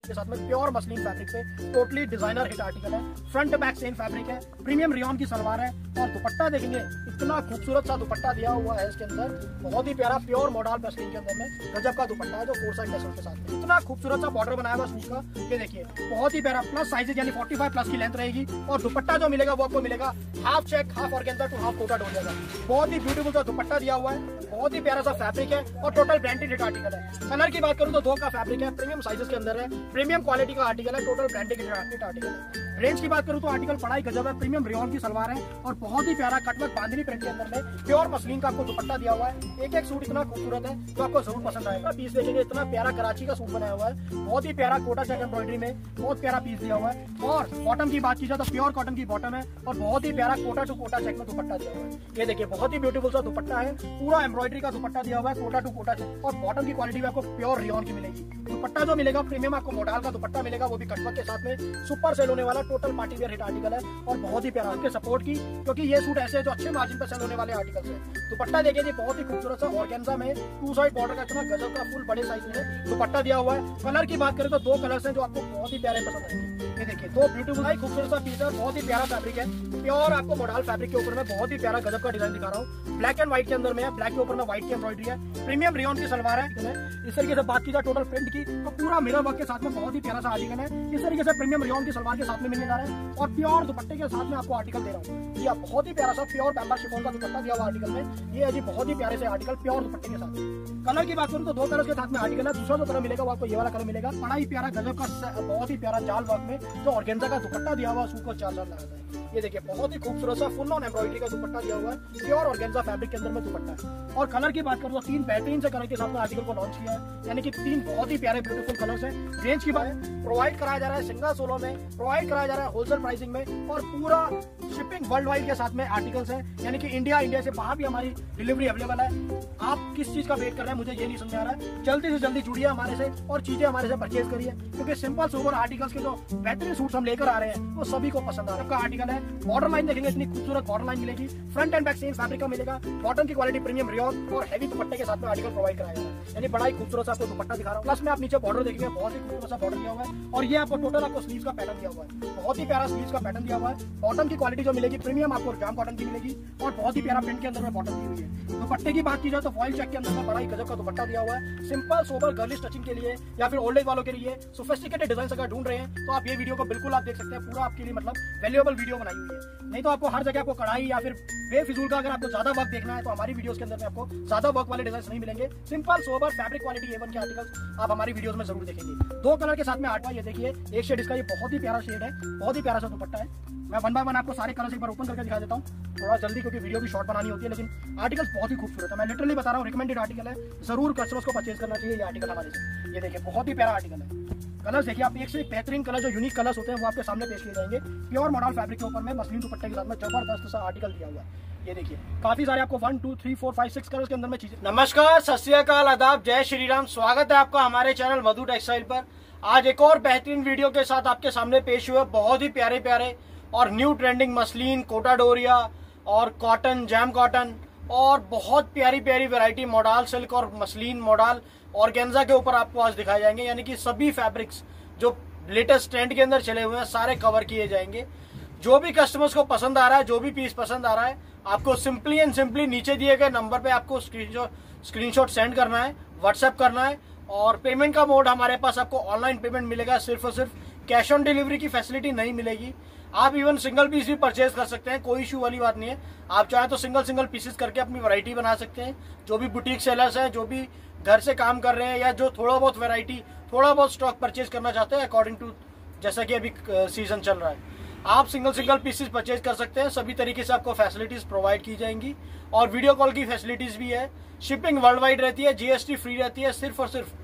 के साथ में प्योर मसलिन फैब्रिक पे टोटली डिजाइनर हिट आर्टिकल है। फ्रंट बैक सेम फैब्रिक है, प्रीमियम रियॉन की सलवार है और दुपट्टा देखेंगे इतना खूबसूरत सा दुपट्टा दिया हुआ है इसके अंदर, बहुत ही प्यारा प्योर मॉडल मसलिन के अंदर में गजब का दुपट्टा है जो 4 साइड लेसों के साथ में इतना खूबसूरत सा बॉर्डर बनाया हुआ स्लीव का। ये देखिए बहुत ही प्यारा प्लस साइजेज यानी 45 प्लस की लेंथ रहेगी और दुपट्टा जो मिलेगा वो आपको मिलेगा half check half organza to half Kota Doria का। बहुत ही ब्यूटीफुल सा दुपट्टा दिया हुआ है, बहुत ही प्यारा सा फैब्रिक है और टोटल ब्रांडेड हिट आर्टिकल है। कलर की बात करूं तो 2 का फैब्रिक है, प्रीमियम साइजेस के अंदर है, प्रीमियम क्वालिटी का आर्टिकल है, टोटल ब्रांडेड हिट आर्टिकल है। रेंज की बात करूं तो आर्टिकल पढ़ाई गजब है, प्रीमियम रियॉन की सलवार है और बहुत ही प्यारा कटवर्क बांधनी प्रिंट के अंदर में प्योर मसलिन का आपको दुपट्टा दिया हुआ है। एक एक सूट इतना खूबसूरत है तो आपको जरूर पसंद आएगा। पीस देखेंगे इतना प्यारा कराची का सूट बनाया हुआ है, बहुत ही प्यारा कोटा चेक एम्ब्रॉयडरी में बहुत प्यारा पीस दिया हुआ है। और बॉटम की बात की जाए तो प्योर कॉटन की बॉटम है और बहुत ही प्यारा कोटा टू कोटा चेक में दुपट्टा दिया हुआ है। ये देखिए बहुत ही ब्यूटीफुल सा दुपट्टा है, पूरा एम्ब्रॉयडरी का दुपट्टा दिया हुआ है कोटा टू कोटा चेक और बॉटम की क्वालिटी भी आपको प्योर रियॉन की मिलेगी। दुपट्टा जो मिलेगा प्रीमियम आपको मोडाल का दुपट्टा मिलेगा, वो भी कटवर्क के साथ में सुपर सेल होने वाला total party wear hit article है और बहुत ही प्यारा आपके सपोर्ट की, क्योंकि ये सूट ऐसे जो अच्छे मार्जिन पर सेल होने वाले आर्टिकल है। दुपट्टा देखिए जी बहुत ही खूबसूरत सा ऑर्गेन्जा में 2 साइड बॉर्डर का इतना गजब का फुल बड़े साइज में दुपट्टा दिया हुआ है। कलर की बात करें तो 2 कलर्स हैं जो आपको बहुत ही प्यारे पसंद आएंगे। ये देखिए 2 ब्यूटीफुल खूबसूरत सा पीस है, बहुत ही प्यारा फैब्रिक है, प्योर आपको मोडाल फैब्रिक के ऊपर में बहुत ही प्यारा गजब का डिजाइन दिखा रहा हूँ। ब्लैक एंड व्हाइट के अंदर में है, ब्लैक के ऊपर में व्हाइट की एम्ब्रॉयडरी है, प्रीमियम रियॉन की सलवार है। इस तरीके से बात की जाए टोटल प्रिंट की तो पूरा मिरर वर्क के साथ में बहुत ही प्यारा सा आर्टिकल है। इस तरीके से प्रीमियम रियॉन की सलवार के साथ में मिलने जा रहा है और प्योर दुपट्टे के साथ में आपको आर्टिकल दे रहा हूँ। ये बहुत ही प्यारा सा प्योर पैम्बर शिफॉन का दुपट्टा दिया हुआ आर्टिकल में, ये है जी बहुत ही प्यारे से आर्टिकल प्योर दुपट्टे के साथ। कलर की बात करूँ तो 2 कलर के साथ में आर्टिकल है। दूसरा जो कलर मिलेगा वो आपको ये वाला कलर मिलेगा, बड़ा ही प्यारा गजब का बहुत ही प्यारा जाल वर्क में जो ऑर्गेन्जा का दुपट्टा दिया हुआ सूट को 4 लगा है। ये देखिए बहुत ही खूबसूरत सा फुल ऑन एम्ब्रॉयडरी का दुपट्टा दिया हुआ है, प्योर ऑर्गेन्जा फैब्रिक के अंदर में दुपट्टा है। और कलर की बात करूँ तो 3 बेहतरीन से कलर के साथ में आर्टिकल को लॉन्च किया है, यानी कि 3 बहुत ही प्यारे ब्यूटीफुल कलर्स हैं। रेंज की बात प्रोवाइड कराया जा रहा है सिंगल सोलो में, प्रोवाइड कराया जा रहा है होलसेल प्राइसिंग में और पूरा शिपिंग वर्ल्ड वाइड के साथ में आर्टिकल्स हैं, यानी कि इंडिया से बाहर भी हमारी डिलीवरी अवेलेबल है। आप किस चीज का वेट कर रहे हैं मुझे ये नहीं समझ आ रहा है, जल्दी से जल्दी जुड़िए हमारे से और चीजें हमारे से परचेज करिए, क्योंकि सिंपल सोबर आर्टिकल्स के जो बेहतरीन सूट्स हम लेकर आ रहे हैं वो सभी को पसंद आ रहा है। आपका आर्टिकल है, बॉर्डर लाइन देखेंगे इतनी खूबसूरत बॉर्डर लाइन मिलेगी, front and back same fabric का मिलेगा, बॉटम की क्वालिटी प्रीमियम रियॉन और हैवी दुपट्टे के साथ में आर्टिकल प्रोवाइड कराया है, यानी बड़ा ही खूबसूरत सा आपको दुपट्टा दिखा रहा हूं। प्लस में आप नीचे बॉर्डर देखेंगे बहुत ही खूबसूरत सा बॉर्डर दिया हुआ है और ये आपको टोटल आपको स्लीव्स का पैटर्न दिया हुआ है, बहुत ही प्यारा स्लीव्स का पैटर्न दिया हुआ है। बॉटम की क्वालिटी जो मिलेगी प्रीमियम आपको जाम कॉटन की मिलेगी और बहुत ही प्यारा प्रिंट के अंदर में बॉटम दी हुई है। दुपट्टे की बात की जाए तो फॉइल चेक के अंदर में बड़ा ही गजब का दुपट्टा दिया हुआ है। सिंपल सोबर गर्लिश टचिंग के लिए या फिर ओल्ड एज वालों के लिए सोफिस्टिकेटेड डिजाइन अगर ढूंढ रहे हैं तो आप ये वीडियो को बिल्कुल आप देख सकते हैं, पूरा आपके लिए मतलब वैल्यूएबल वीडियो बनाई हुई है। नहीं तो आपको हर जगह आपको कढ़ाई या फिर बेफिजूल का अगर आपको ज्यादा वर्क देखना है तो हमारी वीडियोस के अंदर में आपको ज्यादा वर्क वाले डिजाइन नहीं मिलेंगे। Simple sober fabric quality A1 के आर्टिकल्स आप हमारी वीडियोस में जरूर देखेंगे। 2 कलर के साथ में आर्टवा ये देखिए एक शेड इसका, ये बहुत ही प्यारा शेड है, बहुत ही प्यारा सा दुपट्टा है। मैं 1 बाय 1 आपको सारे कलर्स एक बार ओपन करके दिखा देता हूँ थोड़ा जल्दी, क्योंकि वीडियो भी शॉर्ट बनानी होती है, लेकिन आर्टिकल्स बहुत ही खूबसूरत है। मैं लिटरली बता रहा हूँ, रिकमेंडेड आर्टिकल है, जरूर कस्टमर्स को परचेज करना चाहिए ये आर्टिकल हमारे से। ये देखिए बहुत ही प्यारा आर्टिकल है। कलर्स देखिए आप एक से एक बेहतरीन कलर जो यूनिक कलर्स होते हैं वो आपके सामने पेश किए जाएंगे। प्योर मॉडल फैब्रिक के ऊपर में मसलिन दुपट्टे के साथ में जबरदस्त सा आर्टिकल दिया हुआ है। ये देखिए काफी सारे आपको 1 2 3 4 5 6 कलर्स के अंदर में चीजें। नमस्कार, सत श्री अकाल, आदाब, जय श्री राम। स्वागत है आपका हमारे चैनल मधु टेक्सटाइल पर। आज एक और बेहतरीन वीडियो के साथ आपके सामने पेश हुए बहुत ही प्यारे प्यारे और new trending muslin, Kota Doria और कॉटन, जैम कॉटन और बहुत प्यारी प्यारी वैरायटी मॉडल सिल्क और मसलिन मॉडल ऑर्गेन्जा के ऊपर आपको आज दिखाए जाएंगे, यानी कि सभी फैब्रिक्स जो लेटेस्ट ट्रेंड के अंदर चले हुए हैं सारे कवर किए जाएंगे। जो भी कस्टमर्स को पसंद आ रहा है, जो भी पीस पसंद आ रहा है, आपको सिंपली एंड सिंपली नीचे दिए गए नंबर पे आपको स्क्रीनशॉट सेंड करना है, व्हाट्सएप करना है। और पेमेंट का मोड हमारे पास आपको ऑनलाइन पेमेंट मिलेगा, सिर्फ और सिर्फ कैश ऑन डिलीवरी की फैसिलिटी नहीं मिलेगी। आप इवन सिंगल पीस भी परचेज कर सकते हैं, कोई इशू वाली बात नहीं है। आप चाहे तो सिंगल पीसेस करके अपनी वैरायटी बना सकते हैं। जो भी बुटीक सेलर्स हैं, जो भी घर से काम कर रहे हैं या जो थोड़ा बहुत वैरायटी, थोड़ा बहुत स्टॉक परचेज करना चाहते हैं अकॉर्डिंग टू जैसा कि अभी सीजन चल रहा है, आप सिंगल पीसेस परचेज कर सकते हैं। सभी तरीके से आपको फैसिलिटीज प्रोवाइड की जाएंगी और वीडियो कॉल की फैसिलिटीज भी है। शिपिंग वर्ल्ड वाइड रहती है, GST फ्री रहती है। सिर्फ और सिर्फ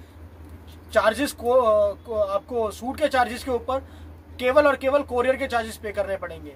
चार्जेस को आपको सूट के चार्जेस के ऊपर केवल और केवल कोरियर के चार्जेस पे करने पड़ेंगे।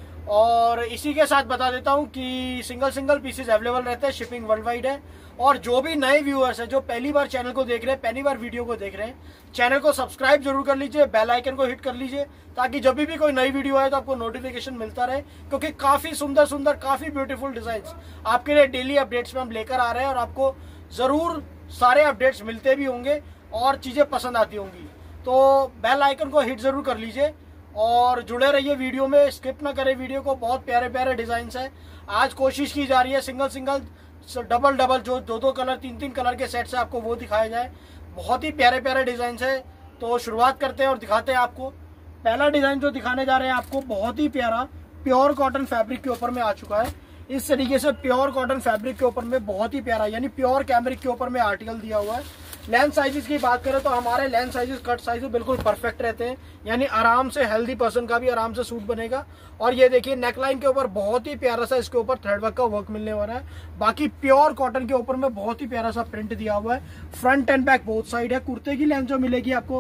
और इसी के साथ बता देता हूं कि सिंगल पीसेस अवेलेबल रहते हैं, शिपिंग वर्ल्ड वाइड है। और जो भी नए व्यूअर्स हैं, जो पहली बार चैनल को देख रहे हैं, पहली बार वीडियो को देख रहे हैं, चैनल को सब्सक्राइब जरूर कर लीजिए, बेल आइकन को हिट कर लीजिए, ताकि जब भी कोई नई वीडियो आए तो आपको नोटिफिकेशन मिलता रहे। क्योंकि काफी सुंदर काफी ब्यूटीफुल डिजाइन्स आपके लिए डेली अपडेट्स में हम लेकर आ रहे हैं और आपको जरूर सारे अपडेट्स मिलते भी होंगे और चीजें पसंद आती होंगी। तो बेल आइकन को हिट जरूर कर लीजिए और जुड़े रहिए वीडियो में, स्किप ना करें वीडियो को। बहुत प्यारे प्यारे डिजाइन है। आज कोशिश की जा रही है सिंगल सिंगल डबल डबल जो दो कलर तीन कलर के सेट से आपको वो दिखाया जाए। बहुत ही प्यारे प्यारे डिजाइन है। तो शुरुआत करते हैं और दिखाते हैं आपको। पहला डिजाइन जो दिखाने जा रहे हैं आपको, बहुत ही प्यारा प्योर कॉटन फैब्रिक के ऊपर में आ चुका है। इस तरीके से प्योर कॉटन फैब्रिक के ऊपर में बहुत ही प्यारा, यानी प्योर कैमरिक के ऊपर में आर्टिकल दिया हुआ है। लेंथ साइजेस की बात करें तो हमारे लेंथ साइजेस कट साइजेस बिल्कुल परफेक्ट रहते हैं, यानी आराम से हेल्दी पर्सन का भी आराम से सूट बनेगा। और ये देखिए नेकलाइन के ऊपर बहुत ही प्यारा सा इसके ऊपर थ्रेड वर्क का वर्क मिलने वाला है। बाकी प्योर कॉटन के ऊपर में बहुत ही प्यारा सा प्रिंट दिया हुआ है। Front and back both side है। कुर्ते की लेंथ जो मिलेगी आपको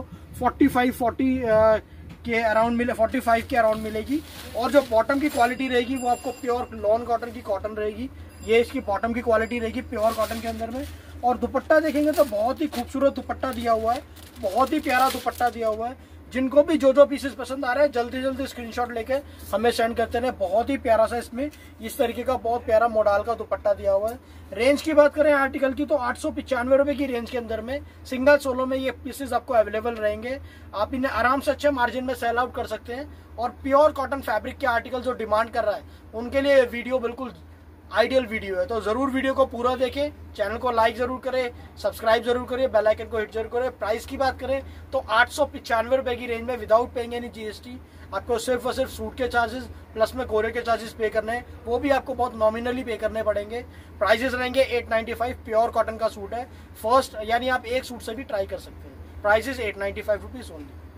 40 के अराउंड 45 के अराउंड मिलेगी। और जो बॉटम की क्वालिटी रहेगी वो आपको प्योर लॉन कॉटन की कॉटन रहेगी। ये इसकी बॉटम की क्वालिटी रहेगी प्योर कॉटन के अंदर में। और दुपट्टा देखेंगे तो बहुत ही खूबसूरत दुपट्टा दिया हुआ है, बहुत ही प्यारा दुपट्टा दिया हुआ है। जिनको भी जो पीसेस पसंद आ रहे हैं जल्दी जल्दी स्क्रीनशॉट लेके हमें सेंड करते रहे। बहुत ही प्यारा सा इसमें इस तरीके का बहुत प्यारा मॉडल का दुपट्टा दिया हुआ है। रेंज की बात करें आर्टिकल की तो 895 रुपए की रेंज के अंदर में सिंगल सोलो में ये पीसेस आपको अवेलेबल रहेंगे। आप इन्हें आराम से अच्छे मार्जिन में सेल आउट कर सकते हैं। और प्योर कॉटन फैब्रिक के आर्टिकल जो डिमांड कर रहा है उनके लिए वीडियो बिल्कुल आइडियल वीडियो है। तो जरूर वीडियो को पूरा देखें, चैनल को लाइक जरूर करें, सब्सक्राइब जरूर करिए, बेल आइकन को हिट जरूर करें। प्राइस की बात करें तो 895 रुपए की रेंज में विदाउट पेइंग एनी जीएसटी आपको सिर्फ और सिर्फ सूट के चार्जेस प्लस में कोरियर के चार्जेस पे करने हैं, वो भी आपको बहुत नॉमिनली पे करने पड़ेंगे। प्राइजेस रहेंगे 895। प्योर कॉटन का सूट है फर्स्ट, यानी आप एक सूट से भी ट्राई कर सकते हैं। Prices 895 rupees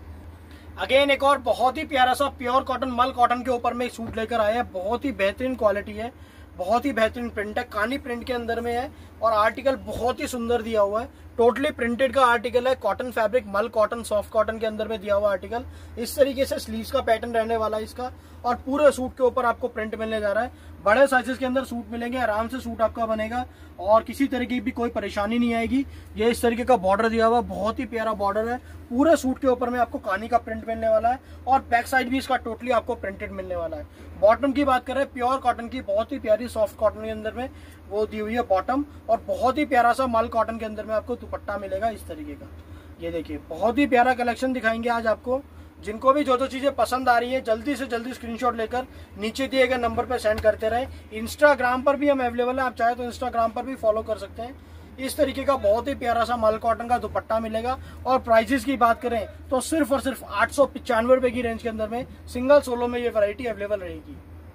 only. अगेन एक और बहुत ही प्यारा सा प्योर कॉटन मल कॉटन के ऊपर में एक सूट लेकर आया है। बहुत ही बेहतरीन क्वालिटी है, बहुत ही बेहतरीन प्रिंट है, कानी प्रिंट के अंदर में है। और आर्टिकल बहुत ही सुंदर दिया हुआ है। टोटली प्रिंटेड का आर्टिकल है। कॉटन फैब्रिक मल कॉटन सॉफ्ट कॉटन के अंदर में दिया हुआ आर्टिकल। इस तरीके से स्लीव्स का पैटर्न रहने वाला है इसका। और पूरे सूट के ऊपर आपको प्रिंट मिलने जा रहा है। बड़े साइजेस के अंदर सूट मिलेंगे, आराम से सूट आपका बनेगा और किसी तरीके की भी कोई परेशानी नहीं आएगी। ये इस तरीके का बॉर्डर दिया हुआ, बहुत ही प्यारा बॉर्डर है। पूरे सूट के ऊपर में आपको कानी का प्रिंट मिलने वाला है और बैक साइड भी इसका टोटली आपको प्रिंटेड मिलने वाला है। बॉटम की बात करें प्योर कॉटन की, बहुत ही प्यारी सॉफ्ट कॉटन के अंदर में वो दी हुई है बॉटम। और बहुत ही प्यारा सा मल कॉटन के अंदर में आपको दुपट्टा मिलेगा इस तरीके का। ये देखिए बहुत ही प्यारा कलेक्शन दिखाएंगे आज आपको। जिनको भी जो चीजें पसंद आ रही है जल्दी से जल्दी स्क्रीनशॉट लेकर नीचे दिए गए नंबर पर सेंड करते रहे। इंस्टाग्राम पर भी हम अवेलेबल है, आप चाहे तो इंस्टाग्राम पर भी फॉलो कर सकते हैं। इस तरीके का बहुत ही प्यारा सा मल कॉटन का दुपट्टा मिलेगा। और प्राइजेस की बात करें तो सिर्फ और सिर्फ 895 रुपए की रेंज के अंदर में सिंगल सोलो में ये वैरायटी अवेलेबल रहेगी।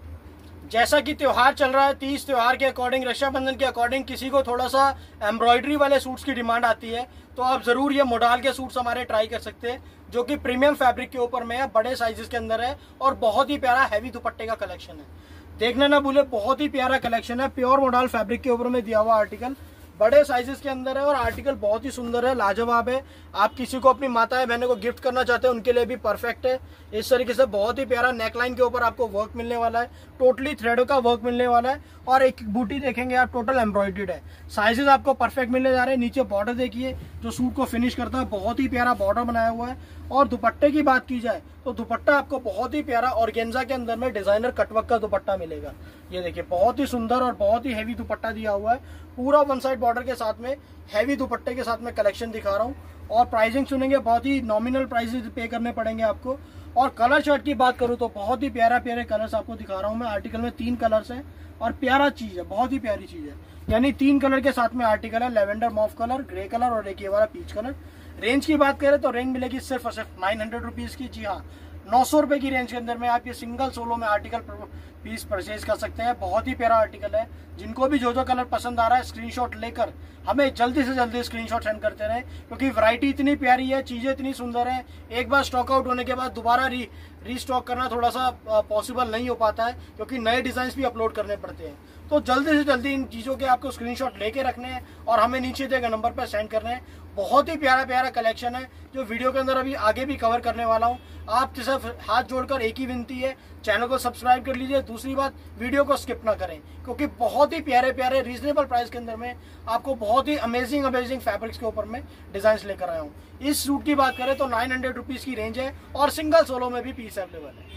जैसा कि त्योहार चल रहा है, 30 त्योहार के अकॉर्डिंग, रक्षाबंधन के अकॉर्डिंग किसी को थोड़ा सा एम्ब्रॉयडरी वाले सूट्स की डिमांड आती है, तो आप जरूर ये मॉडल के सूट्स हमारे ट्राई कर सकते हैं, जो कि प्रीमियम फैब्रिक के ऊपर में है, बड़े साइजेस के अंदर है और बहुत ही प्यारा हैवी दुपट्टे का कलेक्शन है। देखने ना भूले, बहुत ही प्यारा कलेक्शन है। प्योर मॉडल फैब्रिक के ऊपर में दिया हुआ आर्टिकल बड़े साइजेस के अंदर है और आर्टिकल बहुत ही सुंदर है, लाजवाब है। आप किसी को अपनी माताएं बहनों को गिफ्ट करना चाहते हैं उनके लिए भी परफेक्ट है। इस तरीके से बहुत ही प्यारा नेकलाइन के ऊपर आपको वर्क मिलने वाला है, टोटली थ्रेड का वर्क मिलने वाला है। और एक बूटी देखेंगे आप, टोटल एम्ब्रॉयडर्ड है। साइजेस आपको परफेक्ट मिलने जा रहे हैं। नीचे बॉर्डर देखिए जो सूट को फिनिश करता है, बहुत ही प्यारा बॉर्डर बनाया हुआ है। और दुपट्टे की बात की जाए तो दुपट्टा आपको बहुत ही प्यारा ऑर्गेन्जा के अंदर में डिजाइनर कटवर्क का दुपट्टा मिलेगा। ये देखिए बहुत ही सुंदर और बहुत ही हैवी दुपट्टा दिया हुआ है। पूरा वन साइड बॉर्डर के साथ में हैवी दुपट्टे के साथ में कलेक्शन दिखा रहा हूँ। और प्राइसिंग सुनेंगे, बहुत ही नॉमिनल प्राइसेस पे करने पड़ेंगे आपको। और कलर चार्ट की बात करूँ तो बहुत ही प्यारा प्यारे कलर्स आपको दिखा रहा हूँ मैं। आर्टिकल में 3 कलर्स हैं और प्यारा चीज है, बहुत ही प्यारी चीज है। यानी 3 कलर के साथ में आर्टिकल है, lavender mauve colour, grey colour और एक ये वाला पीच कलर। रेंज की बात करें तो रेंज मिलेगी सिर्फ और सिर्फ 900 रुपीज की। जी हाँ, 900 रुपए की रेंज के अंदर में आप ये सिंगल सोलो में आर्टिकल पीस परचेज कर सकते हैं। बहुत ही प्यारा आर्टिकल है। जिनको भी जो कलर पसंद आ रहा है स्क्रीनशॉट लेकर हमें जल्दी से जल्दी स्क्रीनशॉट सेंड करते रहे, क्योंकि वैरायटी इतनी प्यारी है, चीजें इतनी सुंदर है। एक बार स्टॉक आउट होने के बाद दोबारा रीस्टॉक करना थोड़ा सा पॉसिबल नहीं हो पाता है, क्योंकि नए डिजाइन भी अपलोड करने पड़ते हैं। तो जल्दी से जल्दी इन चीजों के आपको स्क्रीनशॉट लेके रखने हैं और हमें नीचे दिए गए नंबर पर सेंड करने हैं। बहुत ही प्यारा प्यारा कलेक्शन है जो वीडियो के अंदर अभी आगे भी कवर करने वाला हूँ। आप सिर्फ हाथ जोड़कर एक ही विनती है, चैनल को सब्सक्राइब कर लीजिए। दूसरी बात, वीडियो को स्किप ना करें, क्योंकि बहुत ही प्यारे प्यारे रीजनेबल प्राइस के अंदर में आपको बहुत ही अमेजिंग फैब्रिक्स के ऊपर में डिजाइन लेकर आया हूँ। इस सूट की बात करें तो 900 रुपीज की रेंज है और सिंगल सोलो में भी पीस अवेलेबल है।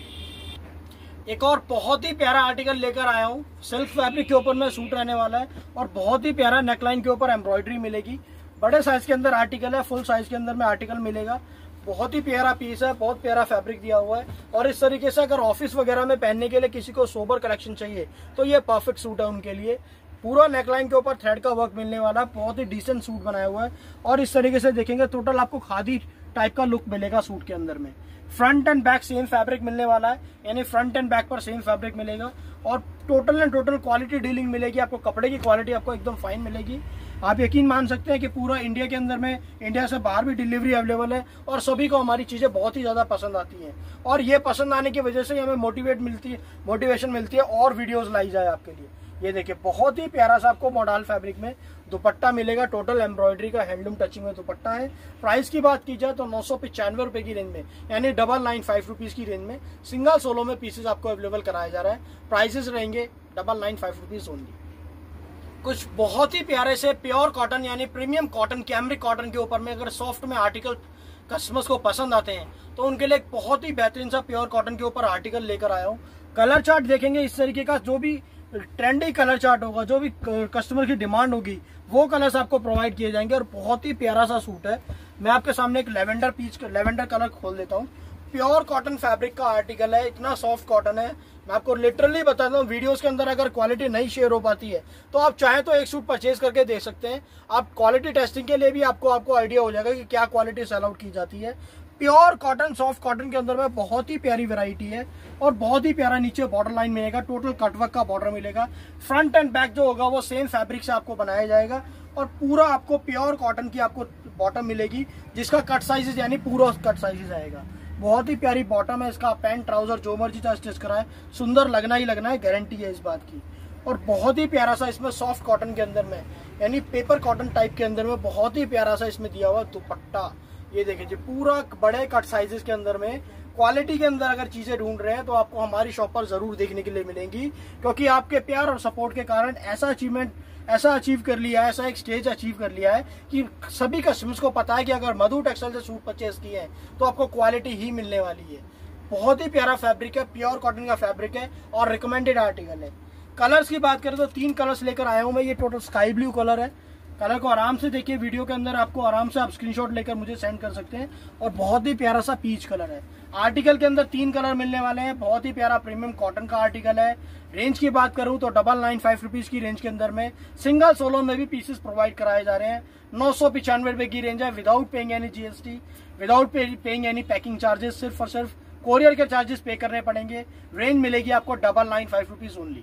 एक और बहुत ही प्यारा आर्टिकल लेकर आया हूँ, सिल्क फैब्रिक के ऊपर में सूट रहने वाला है और बहुत ही प्यारा नेकलाइन के ऊपर एम्ब्रॉयडरी मिलेगी। बड़े साइज के अंदर आर्टिकल है, फुल साइज के अंदर में आर्टिकल मिलेगा। बहुत ही प्यारा पीस है, बहुत प्यारा फैब्रिक दिया हुआ है। और इस तरीके से अगर ऑफिस वगैरह में पहनने के लिए किसी को सोबर कलेक्शन चाहिए तो ये परफेक्ट सूट है उनके लिए। पूरा नेकलाइन के ऊपर थ्रेड का वर्क मिलने वाला, बहुत ही डिसेंट सूट बनाया हुआ है। और इस तरीके से देखेंगे टोटल आपको खादी टाइप का लुक मिलेगा सूट के अंदर में। Front and back same fabric मिलने वाला है, यानी फ्रंट एंड बैक पर सेम फैब्रिक मिलेगा। और total and total quality dealing मिलेगी आपको, कपड़े की क्वालिटी आपको एकदम फाइन मिलेगी। आप यकीन मान सकते हैं कि पूरा इंडिया के अंदर में, इंडिया से बाहर भी डिलीवरी अवेलेबल है और सभी को हमारी चीजें बहुत ही ज्यादा पसंद आती हैं। और ये पसंद आने की वजह से हमें मोटिवेशन मिलती है और वीडियोस लाई जाए आपके लिए। ये देखिए बहुत ही प्यारा सा आपको मॉडल फैब्रिक में दुपट्टा मिलेगा, टोटल एम्ब्रॉयडरी का हैंडलूम टचिंग में दुपट्टा है। प्राइस की बात की जाए तो 995 रुपए की रेंज में, यानी 995 रुपीज की रेंज में सिंगल सोलो में पीसेस आपको अवेलेबल कराया जा रहा है। प्राइसेस रहेंगे 995 रुपीज ओनली। कुछ बहुत ही प्यारे से प्योर कॉटन यानी प्रीमियम कॉटन, कैमरिक कॉटन के ऊपर में अगर सॉफ्ट में आर्टिकल कस्टमर्स को पसंद आते हैं तो उनके लिए एक बहुत ही बेहतरीन सा प्योर कॉटन के ऊपर आर्टिकल लेकर आया हूँ। कलर चार्ट देखेंगे इस तरीके का, जो भी ट्रेंडी कलर चार्ट होगा, जो भी कस्टमर की डिमांड होगी वो कलर्स आपको प्रोवाइड किए जाएंगे। और बहुत ही प्यारा सा सूट है। मैं आपके सामने एक लेवेंडर कलर खोल देता हूँ। प्योर कॉटन फैब्रिक का आर्टिकल है, इतना सॉफ्ट कॉटन है। मैं आपको लिटरली बताता हूँ, वीडियोस के अंदर अगर क्वालिटी नहीं शेयर हो पाती है तो आप चाहे तो एक सूट परचेज करके देख सकते हैं। आप क्वालिटी टेस्टिंग के लिए भी आपको आइडिया हो जाएगा कि क्या क्वालिटी सेल आउट की जाती है। प्योर कॉटन, सॉफ्ट कॉटन के अंदर में बहुत ही प्यारी वैरायटी है और बहुत ही प्यारा नीचे बॉर्डर लाइन मिलेगा, टोटल कटवर्क का बॉर्डर मिलेगा। फ्रंट एंड बैक जो होगा वो सेम फैब्रिक से आपको बनाया जाएगा और पूरा आपको प्योर कॉटन की आपको बॉटम मिलेगी, जिसका कट साइजेस यानी पूरा कट साइजेस आएगा। बहुत ही प्यारी बॉटम है इसका। पैंट ट्राउजर जो मर्जी चाहे स्टिच कराए, सुंदर लगना ही लगना है, गारंटी है इस बात की। और बहुत ही प्यारा सा इसमें सॉफ्ट कॉटन के अंदर में, यानी पेपर कॉटन टाइप के अंदर में बहुत ही प्यारा सा इसमें दिया हुआ दुपट्टा। ये देखिए पूरा बड़े कट साइजेस के अंदर में। क्वालिटी के अंदर अगर चीजें ढूंढ रहे हैं तो आपको हमारी शॉप पर जरूर देखने के लिए मिलेंगी, क्योंकि आपके प्यार और सपोर्ट के कारण ऐसा अचीव कर लिया है, ऐसा एक स्टेज अचीव कर लिया है कि सभी कस्टमर्स को पता है कि अगर मधु टेक्सटाइल से सूट परचेज किए हैं तो आपको क्वालिटी ही मिलने वाली है। बहुत ही प्यारा फैब्रिक है, प्योर कॉटन का फैब्रिक है और रिकमेंडेड आर्टिकल है। कलर्स की बात करें तो 3 कलर्स लेकर आया हूं मैं। ये टोटल स्काई ब्लू कलर है। कलर को आराम से देखिए, वीडियो के अंदर आपको आराम से आप स्क्रीनशॉट लेकर मुझे सेंड कर सकते हैं। और बहुत ही प्यारा सा पीच कलर है। आर्टिकल के अंदर 3 कलर मिलने वाले हैं। बहुत ही प्यारा प्रीमियम कॉटन का आर्टिकल है। रेंज की बात करूं तो 995 रुपीज की रेंज के अंदर में सिंगल सोलो में भी पीसेस प्रोवाइड कराए जा रहे हैं। 995 रुपए की रेंज है, without paying any GST, without paying any packing charges. सिर्फ और सिर्फ कोरियर के चार्जेस पे करने पड़ेंगे। रेंज मिलेगी आपको 995 रुपीज ओनली।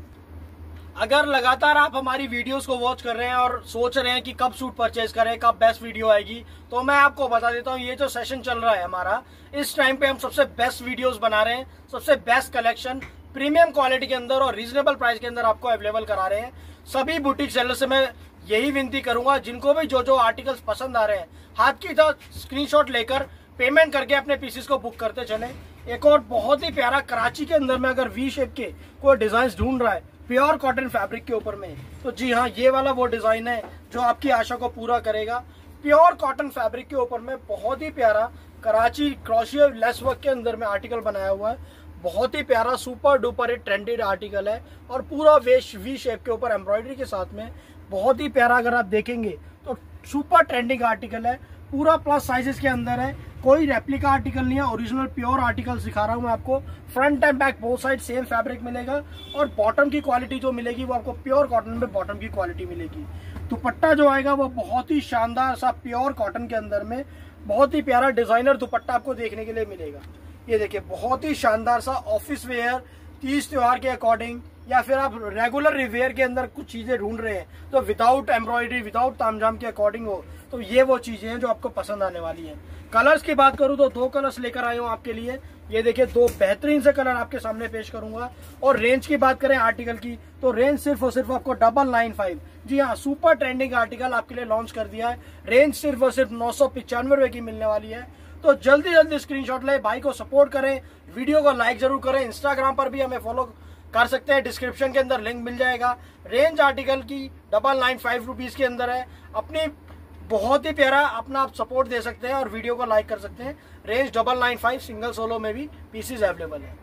अगर लगातार आप हमारी वीडियोस को वॉच कर रहे हैं और सोच रहे हैं कि कब सूट परचेज करें, कब बेस्ट वीडियो आएगी, तो मैं आपको बता देता हूं, ये जो सेशन चल रहा है हमारा, इस टाइम पे हम सबसे बेस्ट वीडियोस बना रहे हैं, सबसे बेस्ट कलेक्शन प्रीमियम क्वालिटी के अंदर और रीजनेबल प्राइस के अंदर आपको अवेलेबल करा रहे हैं। सभी बुटीक सेलर से मैं यही विनती करूंगा, जिनको भी जो आर्टिकल्स पसंद आ रहे हैं, हाथ की स्क्रीनशॉट लेकर पेमेंट करके अपने पीसेस को बुक करते चले। एक और बहुत ही प्यारा कराची के अंदर में अगर वी शेप के कोई डिजाइन ढूंढ रहा है प्योर कॉटन फैब्रिक के ऊपर में, तो जी हाँ, ये वाला वो डिजाइन है जो आपकी आशा को पूरा करेगा। प्योर कॉटन फैब्रिक के ऊपर में बहुत ही प्यारा कराची क्रोशिया लेस वर्क के अंदर में आर्टिकल बनाया हुआ है। बहुत ही प्यारा सुपर डुपर ट्रेंडेड आर्टिकल है और पूरा वी शेप के ऊपर एम्ब्रॉयडरी के साथ में बहुत ही प्यारा। अगर आप देखेंगे तो सुपर ट्रेंडिंग आर्टिकल है, पूरा प्लस साइजेस के अंदर है, कोई रेप्लिका आर्टिकल नहीं है, ओरिजिनल प्योर आर्टिकल सिखा रहा हूं मैं आपको। Front and back both side same fabric मिलेगा और बॉटम की क्वालिटी जो मिलेगी वो आपको प्योर कॉटन में बॉटम की क्वालिटी मिलेगी। दुपट्टा जो आएगा वो बहुत ही शानदार सा प्योर कॉटन के अंदर में बहुत ही प्यारा डिजाइनर दुपट्टा आपको देखने के लिए मिलेगा। ये देखिए बहुत ही शानदार सा ऑफिस वेयर, तीज त्योहार के अकॉर्डिंग, या फिर आप रेगुलर रिवेयर के अंदर कुछ चीजें ढूंढ रहे हैं तो विदाउट एम्ब्रॉयडरी, विदाउट तामझाम के अकॉर्डिंग हो, तो ये वो चीजें हैं जो आपको पसंद आने वाली हैं। कलर्स की बात करूं तो 2 कलर्स लेकर आए हूं आपके लिए। ये देखिए 2 बेहतरीन से कलर आपके सामने पेश करूंगा। और रेंज की बात करें आर्टिकल की तो रेंज सिर्फ और सिर्फ आपको 995, जी हाँ, सुपर ट्रेंडिंग आर्टिकल आपके लिए लॉन्च कर दिया है। रेंज सिर्फ और सिर्फ 995 रुपए की मिलने वाली है। तो जल्दी स्क्रीनशॉट ले, भाई को सपोर्ट करें, वीडियो को लाइक जरूर करें। इंस्टाग्राम पर भी हमें फॉलो कर सकते हैं, डिस्क्रिप्शन के अंदर लिंक मिल जाएगा। रेंज आर्टिकल की 995 रुपीज के अंदर है। अपनी बहुत ही प्यारा अपना आप सपोर्ट दे सकते हैं और वीडियो को लाइक कर सकते हैं। रेंज 995, सिंगल सोलो में भी पीसेस अवेलेबल है।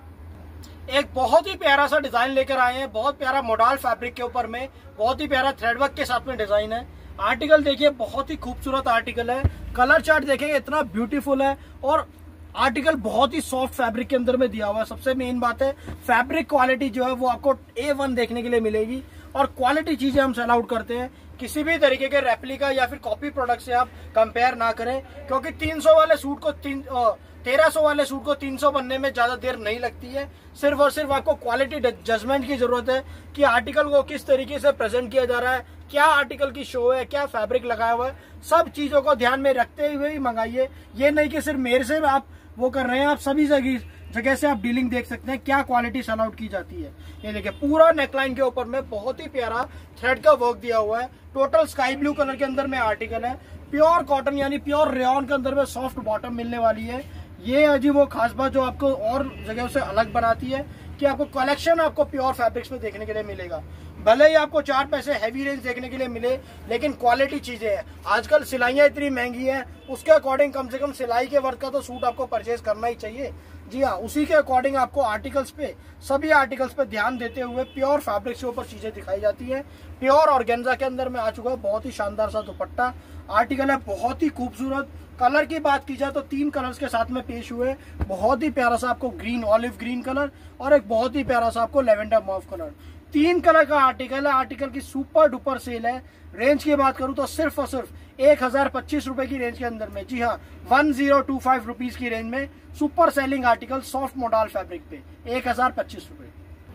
एक बहुत ही प्यारा सा डिजाइन लेकर आए हैं, बहुत प्यारा मोडाल फैब्रिक के ऊपर में, बहुत ही प्यारा थ्रेडवर्क के साथ में डिजाइन है। आर्टिकल देखिए बहुत ही खूबसूरत आर्टिकल है, कलर चार्ट देखेंगे इतना ब्यूटीफुल है, और आर्टिकल बहुत ही सॉफ्ट फैब्रिक के अंदर में दिया हुआ है। सबसे मेन बात है फैब्रिक क्वालिटी जो है वो आपको A1 देखने के लिए मिलेगी, और क्वालिटी चीजें हम सेल आउट करते हैं, किसी भी तरीके के रेप्लिका या फिर कॉपी प्रोडक्ट से आप कंपेयर ना करें, क्योंकि 300 वाले सूट को 1300 वाले सूट को 300 बनने में ज्यादा देर नहीं लगती है। सिर्फ और सिर्फ आपको क्वालिटी जजमेंट की जरूरत है कि आर्टिकल को किस तरीके से प्रेजेंट किया जा रहा है, क्या आर्टिकल की शो है, क्या फैब्रिक लगाया हुआ है, सब चीजों को ध्यान में रखते हुए ही मंगाइए। ये नहीं कि सिर्फ मेरे से आप वो कर रहे हैं, आप सभी जगह से आप डीलिंग देख सकते हैं क्या क्वालिटी सेल आउट की जाती है। ये देखिए पूरा नेकलाइन के ऊपर में बहुत ही प्यारा थ्रेड का वर्क दिया हुआ है, टोटल स्काई ब्लू कलर के अंदर में आर्टिकल है, प्योर कॉटन यानी प्योर रेयॉन के अंदर में सॉफ्ट बॉटम मिलने वाली है। ये है जी वो खास बात जो आपको और जगह से अलग बनाती है कि आपको कलेक्शन आपको प्योर फैब्रिक्स में देखने के लिए मिलेगा। भले ही आपको 4 पैसे हैवी रेंज देखने के लिए मिले, लेकिन क्वालिटी चीजें हैं। आजकल सिलाइयाँ इतनी महंगी हैं, उसके अकॉर्डिंग कम से कम सिलाई के वर्क का तो सूट आपको परचेज करना ही चाहिए। जी हाँ, उसी के अकॉर्डिंग आपको आर्टिकल्स पे, सभी आर्टिकल्स पे ध्यान देते हुए प्योर फैब्रिक के ऊपर चीजें दिखाई जाती है। प्योर ऑर्गेन्जा के अंदर में आ चुका है, बहुत ही शानदार सा दुपट्टा आर्टिकल है, बहुत ही खूबसूरत। कलर की बात की जाए तो 3 कलर्स के साथ में पेश हुए, बहुत ही प्यारा सा आपको ग्रीन ऑलिव ग्रीन कलर और एक बहुत ही प्यारा सा आपको लेवेंडर मॉव कलर, 3 कलर का आर्टिकल है। आर्टिकल की सुपर डुपर सेल है। रेंज की बात करूं तो सिर्फ और सिर्फ 1025 रुपए की रेंज के अंदर में, जी हाँ 1025 रुपीज की रेंज में super selling article soft modal fabric पे 1025 रुपए।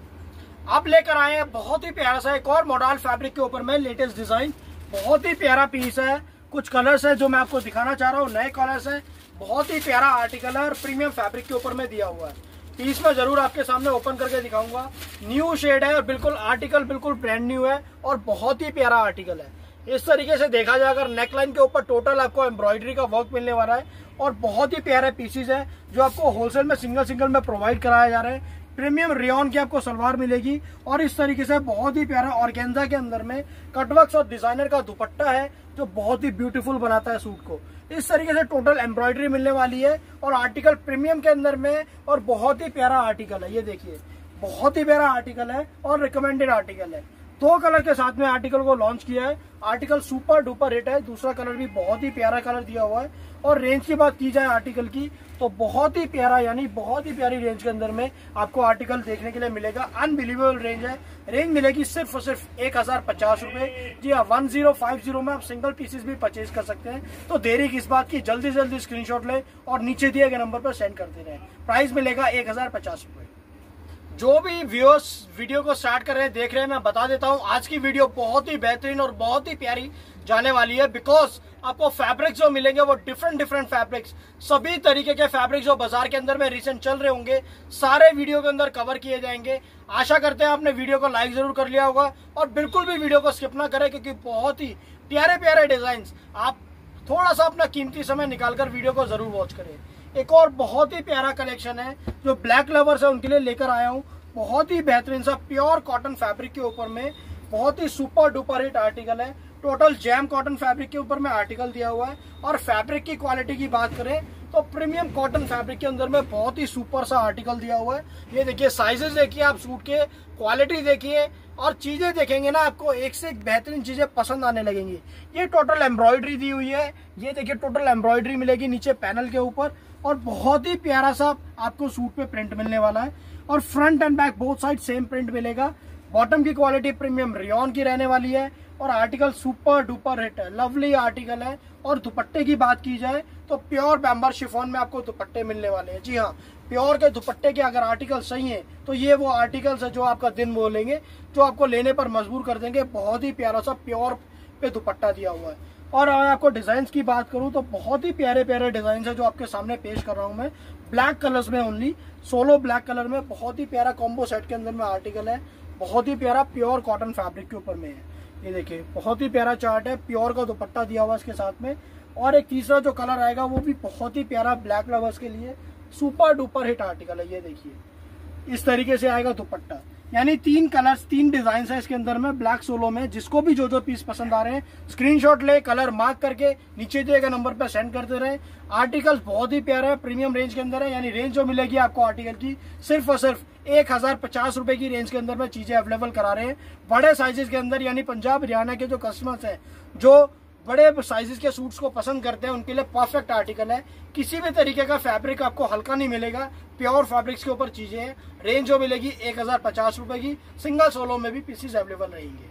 आप लेकर आए हैं बहुत ही प्यारा सा एक और मोडाल फैब्रिक के ऊपर में लेटेस्ट डिजाइन, बहुत ही प्यारा पीस है। कुछ कलर्स है जो मैं आपको दिखाना चाह रहा हूँ, नए कलर्स है, बहुत ही प्यारा आर्टिकल है और प्रीमियम फैब्रिक के ऊपर में दिया हुआ है। पीस में जरूर आपके सामने ओपन करके दिखाऊंगा। न्यू शेड है और बिल्कुल आर्टिकल बिल्कुल ब्रांड न्यू है और बहुत ही प्यारा आर्टिकल है। इस तरीके से देखा जाए अगर नेकलाइन के ऊपर टोटल आपको एम्ब्रॉयडरी का वर्क मिलने वाला है और बहुत ही प्यारे पीसेज है जो आपको होलसेल में सिंगल में प्रोवाइड कराया जा रहा है। प्रीमियम रेयॉन की आपको सलवार मिलेगी और इस तरीके से बहुत ही प्यारा ऑर्गेन्जा के अंदर में कटवर्क्स और डिजाइनर का दुपट्टा है जो बहुत ही ब्यूटीफुल बनाता है सूट को। इस तरीके से टोटल एम्ब्रॉयडरी मिलने वाली है और आर्टिकल प्रीमियम के अंदर में और बहुत ही प्यारा आर्टिकल है। ये देखिए बहुत ही प्यारा आर्टिकल है और रिकमेंडेड आर्टिकल है। 2 कलर के साथ में आर्टिकल को लॉन्च किया है। आर्टिकल सुपर डुपर हिट है, दूसरा कलर भी बहुत ही प्यारा कलर दिया हुआ है। और रेंज की बात की जाए आर्टिकल की तो बहुत ही प्यारा यानी बहुत ही प्यारी रेंज के अंदर में आपको आर्टिकल देखने के लिए मिलेगा। अनबिलीवेबल रेंज है। रेंज मिलेगी सिर्फ और सिर्फ 1050 रुपए। जी हाँ 1050 में आप सिंगल पीसेस भी परचेज कर सकते हैं। तो देरी किस बात की, जल्दी से जल्दी स्क्रीनशॉट लें और नीचे दिए गए नंबर पर सेंड करते रहें। प्राइस मिलेगा 1050 रुपए। जो भी व्यूअर्स वीडियो को स्टार्ट कर रहे हैं देख रहे हैं, मैं बता देता हूं आज की वीडियो बहुत ही बेहतरीन और बहुत ही प्यारी जाने वाली है। बिकॉज आपको फैब्रिक्स जो मिलेंगे वो डिफरेंट फैब्रिक्स, सभी तरीके के फैब्रिक्स जो बाजार के अंदर में रिसेंट चल रहे होंगे सारे वीडियो के अंदर कवर किए जाएंगे। आशा करते हैं आपने वीडियो को लाइक जरूर कर लिया होगा और बिल्कुल भी वीडियो को स्किप ना करें क्योंकि बहुत ही प्यारे डिजाइन आप थोड़ा सा अपना कीमती समय निकालकर वीडियो को जरूर वॉच करें। एक और बहुत ही प्यारा कलेक्शन है जो ब्लैक लवर्स है उनके लिए लेकर आया हूँ। बहुत ही बेहतरीन सा प्योर कॉटन फैब्रिक के ऊपर में बहुत ही सुपर डुपर हिट आर्टिकल है। टोटल जैम कॉटन फैब्रिक के ऊपर में आर्टिकल दिया हुआ है और फैब्रिक की क्वालिटी की बात करें तो प्रीमियम कॉटन फैब्रिक के अंदर में बहुत ही सुपर सा आर्टिकल दिया हुआ है। ये देखिए साइजेस देखिए आप सूट के, क्वालिटी देखिए और चीजें देखेंगे ना आपको एक से एक बेहतरीन चीजें पसंद आने लगेंगी। ये टोटल एम्ब्रॉयडरी दी हुई है। ये देखिए टोटल एम्ब्रॉयडरी मिलेगी नीचे पैनल के ऊपर और बहुत ही प्यारा सा आपको सूट पे प्रिंट मिलने वाला है और front and back both side same print मिलेगा। बॉटम की क्वालिटी प्रीमियम रेयॉन की रहने वाली है और आर्टिकल सुपर डुपर हिट है, लवली आर्टिकल है। और दुपट्टे की बात की जाए तो प्योर बैम्बर शिफॉन में आपको दुपट्टे मिलने वाले हैं। जी हाँ, प्योर के दुपट्टे के अगर आर्टिकल सही है तो ये वो आर्टिकल्स है जो आपका दिन बोलेंगे, जो आपको लेने पर मजबूर कर देंगे। बहुत ही प्यारा सा प्योर पे दुपट्टा दिया हुआ है। और अगर आपको डिजाइन की बात करूं तो बहुत ही प्यारे डिजाइन है जो आपके सामने पेश कर रहा हूं मैं। ब्लैक कलर्स में ओनली, सोलो ब्लैक कलर में बहुत ही प्यारा कॉम्बो सेट के अंदर में आर्टिकल है। बहुत ही प्यारा प्योर कॉटन फैब्रिक के ऊपर में है। ये देखिए बहुत ही प्यारा चार्ट है, प्योर का दुपट्टा दिया हुआ इसके साथ में। और एक तीसरा जो कलर आएगा वो भी बहुत ही प्यारा ब्लैक लवर्स के लिए सुपर डुपर हिट आर्टिकल है। ये देखिए इस तरीके से आएगा दुपट्टा, यानी 3 कलर्स 3 डिजाइन है इसके अंदर में ब्लैक सोलो में। जिसको भी जो पीस पसंद आ रहे हैं स्क्रीनशॉट ले, कलर मार्क करके नीचे दिए गए नंबर पर सेंड करते रहे। आर्टिकल बहुत ही प्यारा है, प्रीमियम रेंज के अंदर है। यानी रेंज जो मिलेगी आपको आर्टिकल की सिर्फ और सिर्फ 1050 रुपए की रेंज के अंदर में चीजें अवेलेबल करा रहे हैं बड़े साइजेस के अंदर। यानी पंजाब हरियाणा के जो कस्टमर्स हैं जो बड़े साइजेस के सूट्स को पसंद करते हैं उनके लिए परफेक्ट आर्टिकल है। किसी भी तरीके का फैब्रिक आपको हल्का नहीं मिलेगा, प्योर फैब्रिक्स के ऊपर चीजें हैं। रेंज जो मिलेगी 1050 रुपए की, सिंगल सोलो में भी पीसेस अवेलेबल रहेंगे।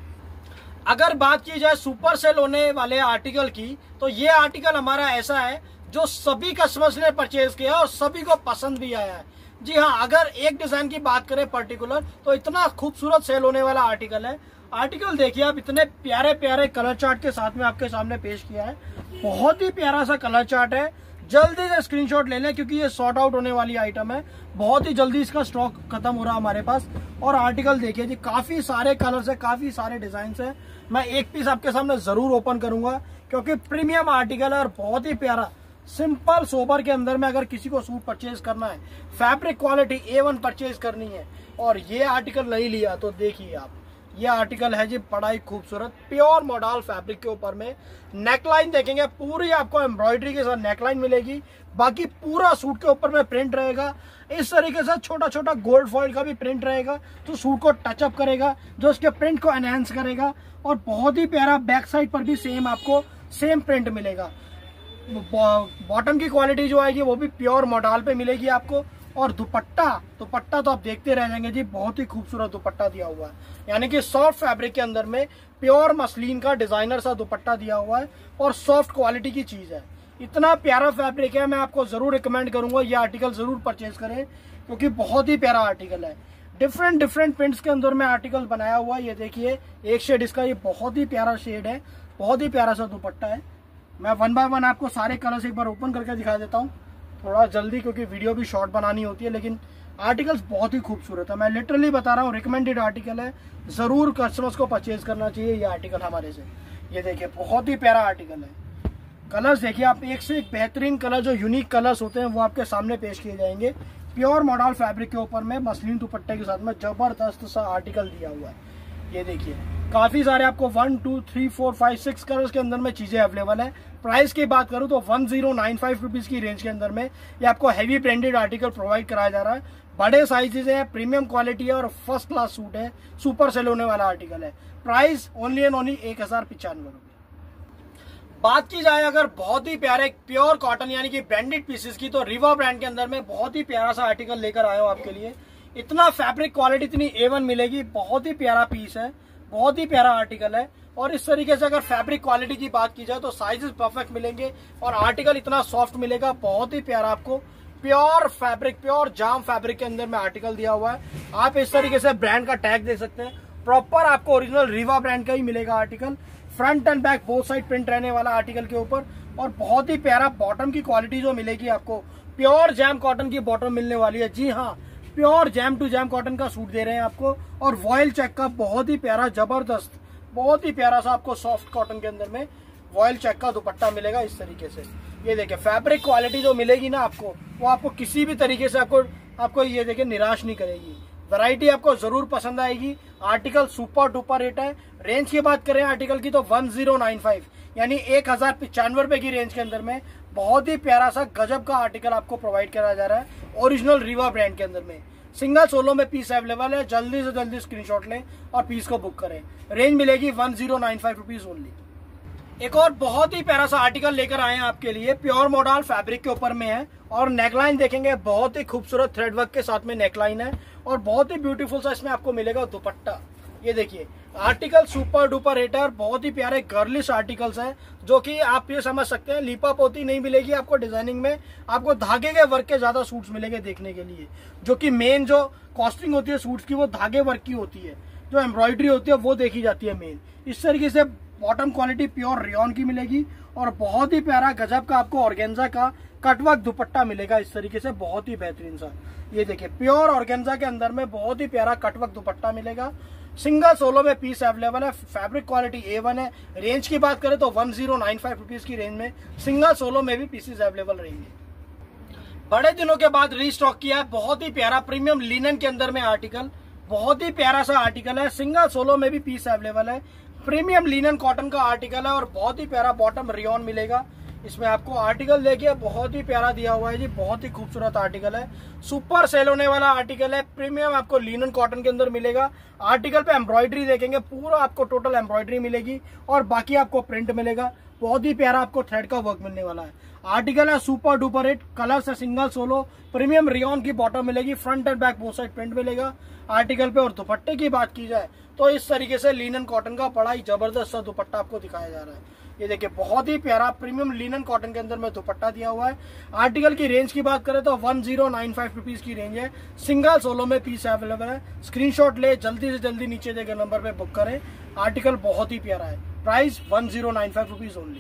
अगर बात की जाए सुपर सेल होने वाले आर्टिकल की, तो ये आर्टिकल हमारा ऐसा है जो सभी कस्टमर्स ने परचेज किया और सभी को पसंद भी आया है। जी हाँ, अगर एक डिजाइन की बात करें पर्टिकुलर, तो इतना खूबसूरत सेल होने वाला आर्टिकल है। आर्टिकल देखिए आप, इतने प्यारे प्यारे कलर चार्ट के साथ में आपके सामने पेश किया है। बहुत ही प्यारा सा कलर चार्ट है। जल्दी से स्क्रीनशॉट ले लें क्योंकि ये सॉर्ट आउट होने वाली आइटम है। बहुत ही जल्दी इसका स्टॉक खत्म हो रहा है हमारे पास। और आर्टिकल देखिए जी, काफी सारे कलर्स है, काफी सारे डिजाइन है। मैं एक पीस आपके सामने जरूर ओपन करूंगा क्योंकि प्रीमियम आर्टिकल है और बहुत ही प्यारा सिंपल सोबर के अंदर में अगर किसी को सूट परचेज करना है, फैब्रिक क्वालिटी A1 परचेज करनी है और ये आर्टिकल नहीं लिया, तो देखिए आप, ये आर्टिकल है जी बड़ा ही खूबसूरत प्योर मॉडल फैब्रिक के ऊपर में। नेकलाइन देखेंगे, पूरी आपको एम्ब्रॉयडरी के साथ नेकलाइन मिलेगी। बाकी पूरा सूट के ऊपर में प्रिंट रहेगा। इस तरीके से छोटा छोटा गोल्ड फॉइल का भी प्रिंट रहेगा जो सूट को टचअप करेगा, जो उसके प्रिंट को एनहेंस करेगा। और बहुत ही प्यारा बैक साइड पर भी सेम आपको सेम प्रिंट मिलेगा। बॉटम की क्वालिटी जो आएगी वो भी प्योर मॉडल पे मिलेगी आपको। और दुपट्टा तो आप देखते रह जाएंगे जी, बहुत ही खूबसूरत दुपट्टा दिया हुआ है। यानी कि सॉफ्ट फैब्रिक के अंदर में प्योर मसलिन का डिजाइनर सा दुपट्टा दिया हुआ है और सॉफ्ट क्वालिटी की चीज है। इतना प्यारा फैब्रिक है, मैं आपको जरूर रिकमेंड करूंगा ये आर्टिकल जरूर परचेज करें क्योंकि बहुत ही प्यारा आर्टिकल है। डिफरेंट प्रिंट्स के अंदर में आर्टिकल बनाया हुआ है। ये देखिए एक शेड इसका, ये बहुत ही प्यारा शेड है, बहुत ही प्यारा सा दुपट्टा है। मैं वन बाय वन आपको सारे कलर्स एक बार ओपन करके दिखा देता हूँ, थोड़ा जल्दी क्योंकि वीडियो भी शॉर्ट बनानी होती है। लेकिन आर्टिकल्स बहुत ही खूबसूरत है, मैं लिटरली बता रहा हूँ, रिकमेंडेड आर्टिकल है, जरूर कस्टमर्स को परचेज करना चाहिए ये आर्टिकल हमारे से। ये देखिए बहुत ही प्यारा आर्टिकल है। कलर्स देखिए आप, एक से एक बेहतरीन कलर, जो यूनिक कलर्स होते हैं वो आपके सामने पेश किए जाएंगे। प्योर मॉडल फैब्रिक के ऊपर में मसलिन दुपट्टे के साथ में जबरदस्त सा आर्टिकल दिया हुआ है। ये देखिए काफी सारे आपको 1 2 3 4 5 6 कलर्स के अंदर में चीजें अवेलेबल है। प्राइस की बात करूं तो 1095 रुपीज की रेंज के अंदर में ये आपको हैवी ब्रांडेड आर्टिकल प्रोवाइड कराया जा रहा है। बड़े साइजेज है, प्रीमियम क्वालिटी है और फर्स्ट क्लास सूट है, सुपर सेल होने वाला आर्टिकल है। प्राइस ओनली एंड ओनली 1095 रुपये। बात की जाए अगर बहुत ही प्यारे प्योर कॉटन यानी कि ब्रांडेड पीसेस की, तो रिवा ब्रांड के अंदर में बहुत ही प्यारा सा आर्टिकल लेकर आया हूं आपके लिए। इतना फैब्रिक क्वालिटी इतनी A1 मिलेगी, बहुत ही प्यारा पीस है, बहुत ही प्यारा आर्टिकल है। और इस तरीके से अगर फैब्रिक क्वालिटी की बात की जाए तो साइजेस परफेक्ट मिलेंगे और आर्टिकल इतना सॉफ्ट मिलेगा, बहुत ही प्यारा आपको pure fabric, pure jam fabric के अंदर में आर्टिकल दिया हुआ है। आप इस तरीके से ब्रांड का टैग देख सकते हैं, प्रॉपर आपको ओरिजिनल रीवा ब्रांड का ही मिलेगा article. Front and back both side print रहने वाला आर्टिकल के ऊपर। और बहुत ही प्यारा बॉटम की क्वालिटी जो मिलेगी आपको, प्योर जैम कॉटन की बॉटम मिलने वाली है। जी हाँ, pure jam to jam cotton का सूट दे रहे हैं आपको। और वॉयल चेक का बहुत ही प्यारा जबरदस्त, बहुत ही प्यारा सा आपको सॉफ्ट कॉटन के अंदर में वॉयल चेक का दुपट्टा मिलेगा इस तरीके से। ये देखिए फैब्रिक क्वालिटी जो मिलेगी ना आपको, वो आपको किसी भी तरीके से आपको ये देखिए निराश नहीं करेगी। वैरायटी आपको जरूर पसंद आएगी। आर्टिकल सुपर डुपर रेट है। रेंज की बात करें आर्टिकल की तो 1095 यानी 1095 रुपए की रेंज के अंदर में बहुत ही प्यारा सा गजब का आर्टिकल आपको प्रोवाइड कराया जा रहा है ओरिजिनल रीवा ब्रांड के अंदर में। सिंगल सोलो में पीस अवेलेबल है, जल्दी से जल्दी स्क्रीनशॉट लें और पीस को बुक करें। रेंज मिलेगी 1095 रुपीज ओनली। एक और बहुत ही प्यारा सा आर्टिकल लेकर आए हैं आपके लिए, प्योर मॉडल फैब्रिक के ऊपर में है। और नेकलाइन देखेंगे, बहुत ही खूबसूरत थ्रेड वर्क के साथ में नेकलाइन है और बहुत ही ब्यूटीफुल सा इसमें आपको मिलेगा दुपट्टा। ये देखिए आर्टिकल सुपर डुपर रेट है और बहुत ही प्यारे गर्लिश आर्टिकल्स हैं, जो कि आप ये समझ सकते हैं लीपा पोती नहीं मिलेगी आपको डिजाइनिंग में। आपको धागे के वर्क के ज्यादा सूट्स मिलेंगे देखने के लिए, जो कि मेन जो कॉस्टिंग होती है सूट्स की वो धागे वर्क की होती है, जो एम्ब्रॉयडरी होती है वो देखी जाती है मेन। इस तरीके से बॉटम क्वालिटी प्योर रेयॉन की मिलेगी और बहुत ही प्यारा गजब का आपको ऑर्गेन्जा का कटवर्क दुपट्टा मिलेगा इस तरीके से, बहुत ही बेहतरीन सा। ये देखिए प्योर ऑर्गेन्जा के अंदर में बहुत ही प्यारा कटवर्क दुपट्टा मिलेगा। सिंगल सोलो में पीस अवेलेबल है, फैब्रिक क्वालिटी A1 है। रेंज की बात करें तो 1095 रुपीज की रेंज में सिंगल सोलो में भी पीसेस अवेलेबल रहेंगे। बड़े दिनों के बाद रीस्टॉक किया है बहुत ही प्यारा प्रीमियम लिनन के अंदर में आर्टिकल, बहुत ही प्यारा सा आर्टिकल है। सिंगल सोलो में भी पीस अवेलेबल है, प्रीमियम लिनन कॉटन का आर्टिकल है और बहुत ही प्यारा बॉटम रेयॉन मिलेगा। इसमें आपको आर्टिकल देखिए बहुत ही प्यारा दिया हुआ है जी, बहुत ही खूबसूरत आर्टिकल है, सुपर सेल होने वाला आर्टिकल है। प्रीमियम आपको लिनन कॉटन के अंदर मिलेगा। आर्टिकल पे एम्ब्रॉयडरी देखेंगे, पूरा आपको टोटल एम्ब्रॉयडरी मिलेगी और बाकी आपको प्रिंट मिलेगा। बहुत ही प्यारा आपको थ्रेड का वर्क मिलने वाला है। आर्टिकल है सुपर डुपर हिट, कलर से सिंगल सोलो, प्रीमियम रियॉन की बॉटम मिलेगी, front and back both side print मिलेगा आर्टिकल पे। और दुपट्टे की बात की जाए तो इस तरीके से लिनन कॉटन का बड़ा ही जबरदस्त सा दुपट्टा आपको दिखाया जा रहा है। ये देखिए बहुत ही प्यारा प्रीमियम लिनन कॉटन के अंदर में दुपट्टा दिया हुआ है। आर्टिकल की रेंज की बात करें तो 1095 रुपीज की रेंज है। सिंगल सोलो में पीस अवेलेबल है। स्क्रीनशॉट ले, जल्दी से जल्दी नीचे दिए गए नंबर पे बुक करें। आर्टिकल बहुत ही प्यारा है, प्राइस 1095 रुपीज ओनली।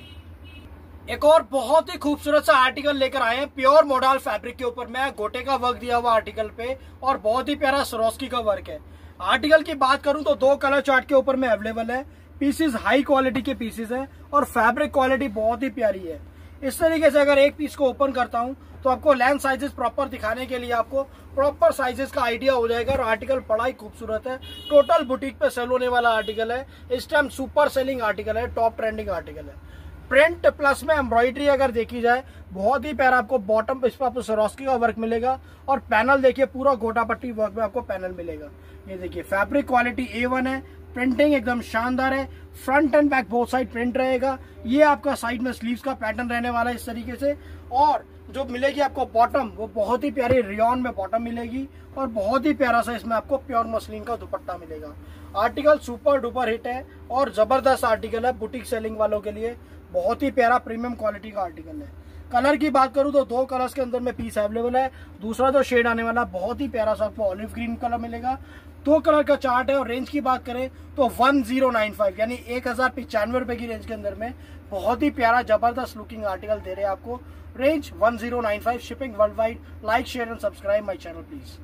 एक और बहुत ही खूबसूरत सा आर्टिकल लेकर आए हैं, प्योर मोडाल फैब्रिक के ऊपर में गोटे का वर्क दिया हुआ आर्टिकल पे और बहुत ही प्यारा सरोस्की का वर्क है। आर्टिकल की बात करूं तो 2 कलर चार्ट के ऊपर में अवेलेबल है। पीसेस हाई क्वालिटी के पीसेस हैं और फैब्रिक क्वालिटी बहुत ही प्यारी है। इस तरीके से अगर एक पीस को ओपन करता हूं तो आपको लेंथ साइजेस प्रॉपर दिखाने के लिए आपको प्रॉपर साइजेस का आइडिया हो जाएगा। और आर्टिकल बड़ा ही खूबसूरत है, टोटल बुटीक पे सेल होने वाला आर्टिकल है। इस टाइम सुपर सेलिंग आर्टिकल है, टॉप ट्रेंडिंग आर्टिकल है। प्रिंट प्लस में एम्ब्रॉयडरी अगर देखी जाए बहुत ही प्यारा आपको बॉटम पे इस पर आपको सरोस्की का वर्क मिलेगा और पैनल देखिए पूरा गोटा पट्टी वर्क में आपको पैनल मिलेगा। ये देखिए फैब्रिक क्वालिटी A1 है, प्रिंटिंग एकदम शानदार है। Front and back both side print रहेगा। ये आपका साइड में स्लीव्स का पैटर्न रहने वाला है इस तरीके से। और जो मिलेगी आपको बॉटम वो बहुत ही प्यारी रियॉन में बॉटम मिलेगी और बहुत ही प्यारा सा इसमें आपको प्योर मसलिन का दुपट्टा मिलेगा। आर्टिकल सुपर डुपर हिट है और जबरदस्त आर्टिकल है बुटीक सेलिंग वालों के लिए। बहुत ही प्यारा प्रीमियम क्वालिटी का आर्टिकल है। कलर की बात करूं तो 2 कलर्स के अंदर में पीस अवेलेबल है। दूसरा जो शेड आने वाला बहुत ही प्यारा सा आपको ऑलिव ग्रीन कलर मिलेगा। 2 कलर का चार्ट है। और रेंज की बात करें तो 1095 यानी 1095 रुपए की रेंज के अंदर में बहुत ही प्यारा जबरदस्त लुकिंग आर्टिकल दे रहे हैं आपको। Range 1095, shipping world wide. Like share and subscribe my channel please.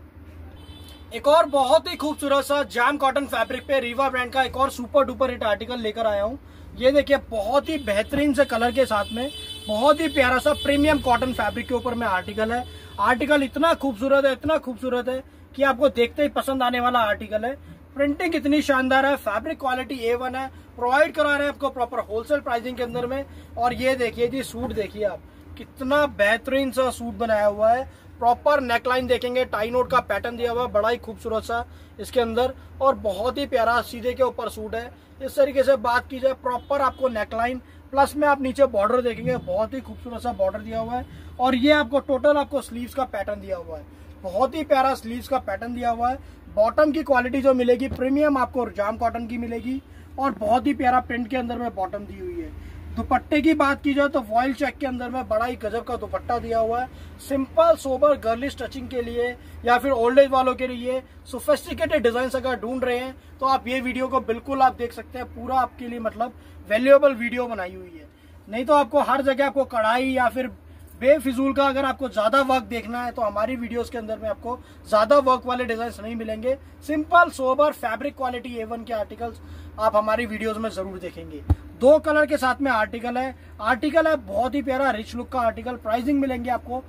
एक और बहुत ही खूबसूरत सा जाम कॉटन फैब्रिक पे रीवा ब्रांड का एक और सुपर डुपर हिट आर्टिकल लेकर आया हूँ। ये देखिए बहुत ही बेहतरीन से कलर के साथ में बहुत ही प्यारा सा प्रीमियम कॉटन फैब्रिक के ऊपर में आर्टिकल है। आर्टिकल इतना खूबसूरत है, इतना खूबसूरत है कि आपको देखते ही पसंद आने वाला आर्टिकल है। प्रिंटिंग इतनी शानदार है, फैब्रिक क्वालिटी A1 है। प्रोवाइड करा रहे हैं आपको प्रॉपर होलसेल प्राइसिंग के अंदर में। और ये देखिए जी सूट देखिए आप, कितना बेहतरीन सा सूट बनाया हुआ है। प्रॉपर नेकलाइन देखेंगे, टाई नोट का पैटर्न दिया हुआ है, बड़ा ही खूबसूरत सा इसके अंदर और बहुत ही प्यारा सीधे के ऊपर सूट है। इस तरीके से बात की जाए प्रॉपर आपको नेकलाइन प्लस में आप नीचे बॉर्डर देखेंगे, बहुत ही खूबसूरत सा बॉर्डर दिया हुआ है। और ये आपको टोटल आपको स्लीव्स का पैटर्न दिया हुआ है, बहुत ही प्यारा स्लीव्स का पैटर्न दिया हुआ है। बॉटम की क्वालिटी जो मिलेगी प्रीमियम आपको जाम कॉटन की मिलेगी और बहुत ही प्यारा प्रिंट के अंदर में बॉटम दी हुई है। दुपट्टे की बात की जाए तो वॉयल चेक के अंदर में बड़ा ही गजब का दुपट्टा दिया हुआ है। सिंपल सोबर गर्लिश टचिंग के लिए या फिर ओल्ड एज वालों के लिए सोफिस्टिकेटेड डिजाइन अगर ढूंढ रहे हैं तो आप ये वीडियो को बिल्कुल आप देख सकते हैं। पूरा आपके लिए मतलब वैल्यूएबल वीडियो बनाई हुई है। नहीं तो आपको हर जगह आपको कढ़ाई या फिर बेफिजूल का अगर आपको ज्यादा वर्क देखना है तो हमारी वीडियोस के अंदर में आपको ज्यादा वर्क वाले डिजाइन नहीं मिलेंगे। Simple sober fabric quality A1 के आर्टिकल्स आप हमारी वीडियोस में जरूर देखेंगे। 2 कलर के साथ में आर्टिकल है बहुत ही प्यारा रिच लुक का आर्टिकल। प्राइसिंग मिलेंगे आपको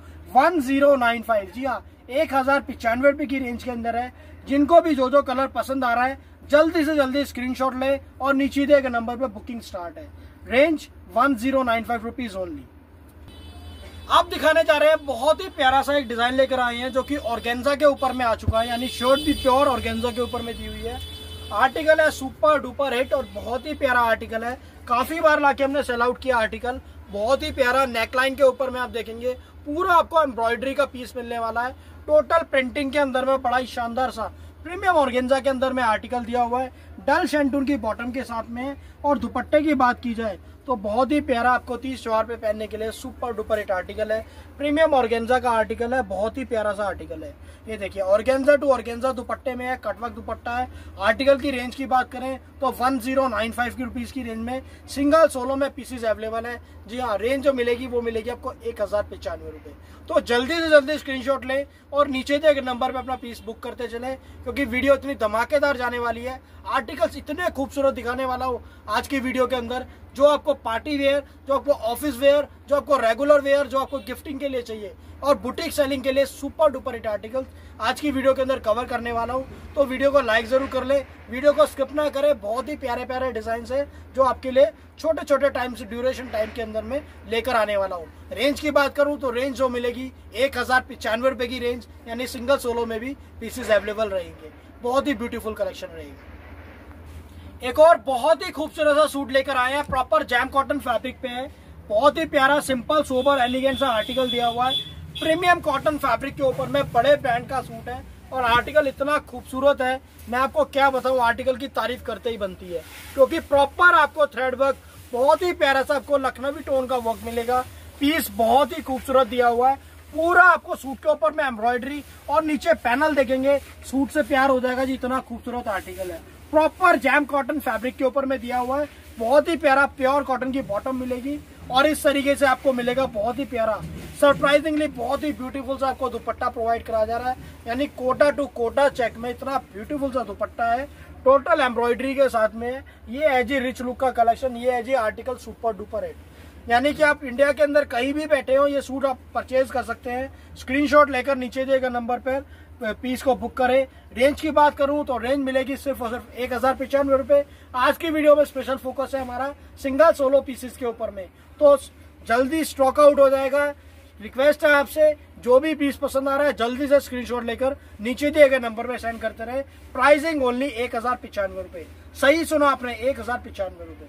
1095, जी हाँ 1095 रुपए की रेंज के अंदर है। जिनको भी जो कलर पसंद आ रहा है जल्दी से जल्दी स्क्रीनशॉट ले और नीचे दिए गए नंबर पे बुकिंग स्टार्ट है। Range 1095 rupees only. आप दिखाने जा रहे हैं बहुत ही प्यारा सा एक डिजाइन लेकर आए हैं जो कि ऑर्गेन्जा के ऊपर में आ चुका है, यानी शर्ट भी प्योर ऑर्गेन्जा के ऊपर में दी हुई है। आर्टिकल है सुपर डुपर हिट और बहुत ही प्यारा आर्टिकल है। काफी बार लाके हमने सेल आउट किया आर्टिकल। बहुत ही प्यारा नेकलाइन के ऊपर में आप देखेंगे पूरा आपको एम्ब्रॉयडरी का पीस मिलने वाला है। टोटल प्रिंटिंग के अंदर में बड़ा ही शानदार सा प्रीमियम ऑर्गेन्जा के अंदर में आर्टिकल दिया हुआ है, डल शेंटून की बॉटम के साथ में। और दुपट्टे की बात की जाए तो बहुत ही प्यारा आपको 30 त्योहार पे पहनने के लिए सुपर डुपर हिट आर्टिकल है। प्रीमियम ऑर्गेन्जा का आर्टिकल है, बहुत ही प्यारा सा आर्टिकल है। ये देखिए ऑर्गेन्जा टू ऑर्गेन्जा दुपट्टे में है, कटवर्क दुपट्टा है। आर्टिकल की रेंज की बात करें तो 1095 रुपीज की रेंज में सिंगल सोलो में पीसेस अवेलेबल है। जी हाँ, रेंज जो मिलेगी वो मिलेगी आपको 1095 रुपए। तो जल्दी से जल्दी स्क्रीनशॉट लें और नीचे दिए नंबर पे अपना पीस बुक करते चले, क्योंकि वीडियो इतनी धमाकेदार जाने वाली है। आर्टिकल्स इतने खूबसूरत दिखाने वाला हूँ आज की वीडियो के अंदर, जो आपको पार्टी वेयर, जो आपको ऑफिस वेयर, जो आपको रेगुलर वेयर, जो आपको गिफ्टिंग के लिए चाहिए और बुटीक सेलिंग के लिए सुपर डुपर हिट आर्टिकल्स आज की वीडियो के अंदर कवर करने वाला हूं। तो वीडियो को लाइक जरूर कर ले, वीडियो को स्किप ना करें। बहुत ही प्यारे प्यारे डिजाइन है जो आपके लिए छोटे छोटे टाइम से ड्यूरेशन टाइम के अंदर में लेकर आने वाला हूँ। रेंज की बात करूँ तो रेंज जो मिलेगी 1095 रुपए की रेंज, यानी सिंगल सोलो में भी पीसेस अवेलेबल रहेंगे। बहुत ही ब्यूटीफुल कलेक्शन रहेगा। एक और बहुत ही खूबसूरत सा सूट लेकर आए हैं, प्रॉपर जैम कॉटन फैब्रिक पे है। बहुत ही प्यारा सिंपल सोबर एलिगेंट सा आर्टिकल दिया हुआ है। प्रीमियम कॉटन फैब्रिक के ऊपर में बड़े ब्रांड का सूट है और आर्टिकल इतना खूबसूरत है, मैं आपको क्या बताऊं, आर्टिकल की तारीफ करते ही बनती है। क्योंकि प्रॉपर आपको थ्रेड वर्क, बहुत ही प्यारा सा आपको लखनवी टोन का वर्क मिलेगा। पीस बहुत ही खूबसूरत दिया हुआ है। पूरा आपको सूट के ऊपर में एम्ब्रॉयडरी और नीचे पैनल देखेंगे, सूट से प्यार हो जाएगा जी, इतना खूबसूरत आर्टिकल है। प्रॉपर जैम कॉटन फैब्रिक के ऊपर में दिया हुआ है। बहुत ही प्यारा प्योर कॉटन की बॉटम मिलेगी और इस तरीके से आपको मिलेगा बहुत ही प्यारा, सरप्राइजिंगली बहुत ही ब्यूटीफुल सा आपको दुपट्टा प्रोवाइड करा जा रहा है। यानी कोटा टू कोटा चेक में इतना ब्यूटीफुल सा दुपट्टा है, टोटल एम्ब्रॉयडरी के साथ में। ये है जी रिच लुक का कलेक्शन, ये है जी आर्टिकल सुपर डुपर है। यानी कि आप इंडिया के अंदर कहीं भी बैठे हो, ये सूट आप परचेज कर सकते हैं। स्क्रीनशॉट लेकर नीचे दिए गए नंबर पर पीस को बुक करें। रेंज की बात करूं तो रेंज मिलेगी सिर्फ और सिर्फ 1095 रुपए। आज की वीडियो में स्पेशल फोकस है हमारा सिंगल सोलो पीसेस के ऊपर में, तो जल्दी स्टॉक आउट हो जाएगा। रिक्वेस्ट है आपसे, जो भी पीस पसंद आ रहा है जल्दी से स्क्रीनशॉट लेकर नीचे दिए गए नंबर पे सेंड करते रहे। प्राइसिंग ओनली 1095 रुपए। सही सुना आपने, 1095 रुपए।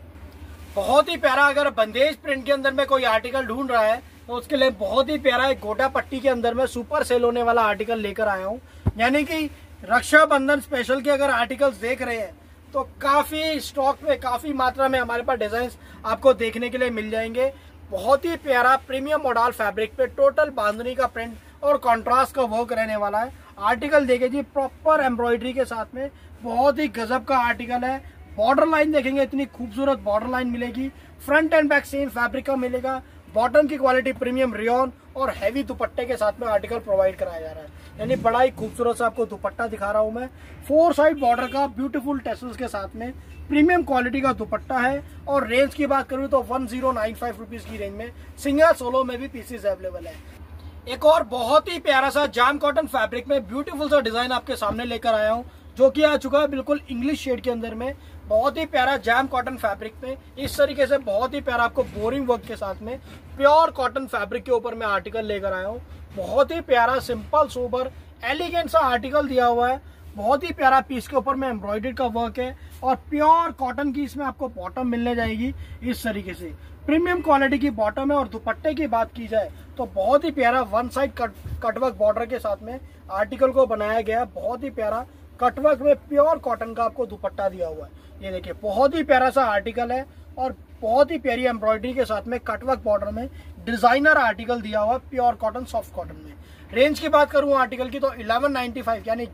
बहुत ही प्यारा, अगर बंदेज प्रिंट के अंदर में कोई आर्टिकल ढूंढ रहा है तो उसके लिए बहुत ही प्यारा एक गोटा पट्टी के अंदर में सुपर सेल होने वाला आर्टिकल लेकर आया हूँ। यानी कि रक्षाबंधन स्पेशल के अगर आर्टिकल्स देख रहे हैं तो काफी स्टॉक में, काफी मात्रा में हमारे पास डिजाइन आपको देखने के लिए मिल जाएंगे। बहुत ही प्यारा प्रीमियम मॉडल फैब्रिक पे टोटल बांधनी का प्रिंट और कॉन्ट्रास्ट का वर्क रहने वाला है। आर्टिकल देखे जी प्रॉपर एम्ब्रॉयडरी के साथ में, बहुत ही गजब का आर्टिकल है। बॉर्डर लाइन देखेंगे, इतनी खूबसूरत बॉर्डर लाइन मिलेगी। Front and back same fabric का मिलेगा। बॉटम की क्वालिटी प्रीमियम रियॉन और हैवी दुपट्टे के साथ में आर्टिकल प्रोवाइड कराया जा रहा है। यानी बड़ा ही खूबसूरत सा आपको दुपट्टा दिखा रहा हूं मैं। 4 साइड बॉर्डर का ब्यूटीफुल टेसल्स के साथ में प्रीमियम क्वालिटी का दुपट्टा है। और रेंज की बात करूं तो 1095 रुपीज की रेंज में सिंगल सोलो में भी पीसेस अवेलेबल है। एक और बहुत ही प्यारा सा जाम कॉटन फैब्रिक में ब्यूटीफुल सा डिजाइन आपके सामने लेकर आया हूँ, जो कि आ चुका है बिल्कुल इंग्लिश शेड के अंदर में। बहुत ही प्यारा जैम कॉटन फैब्रिक में इस तरीके से बहुत ही प्यारा आपको बोरिंग वर्क के साथ में प्योर कॉटन फैब्रिक के ऊपर मैं आर्टिकल लेकर आया हूँ। बहुत ही प्यारा सिंपल सोबर एलिगेंट सा आर्टिकल दिया हुआ है। बहुत ही प्यारा पीस के ऊपर में एम्ब्रॉयडरी का वर्क है और प्योर कॉटन की इसमें आपको बॉटम मिलने जाएगी इस तरीके से। प्रीमियम क्वालिटी की बॉटम है। और दुपट्टे की बात की जाए तो बहुत ही प्यारा वन साइड कटवर्क बॉर्डर के साथ में आर्टिकल को बनाया गया। बहुत ही प्यारा कटवर्क में प्योर कॉटन का आपको दुपट्टा दिया हुआ है। ये देखिए बहुत ही प्यारा सा आर्टिकल है और बहुत ही प्यारी एम्ब्रॉयडरी के साथ में कटवर्क बॉर्डर में डिजाइनर आर्टिकल दिया हुआ है प्योर कॉटन सॉफ्ट कॉटन में। रेंज की बात करूं आर्टिकल की तो 1195 यानी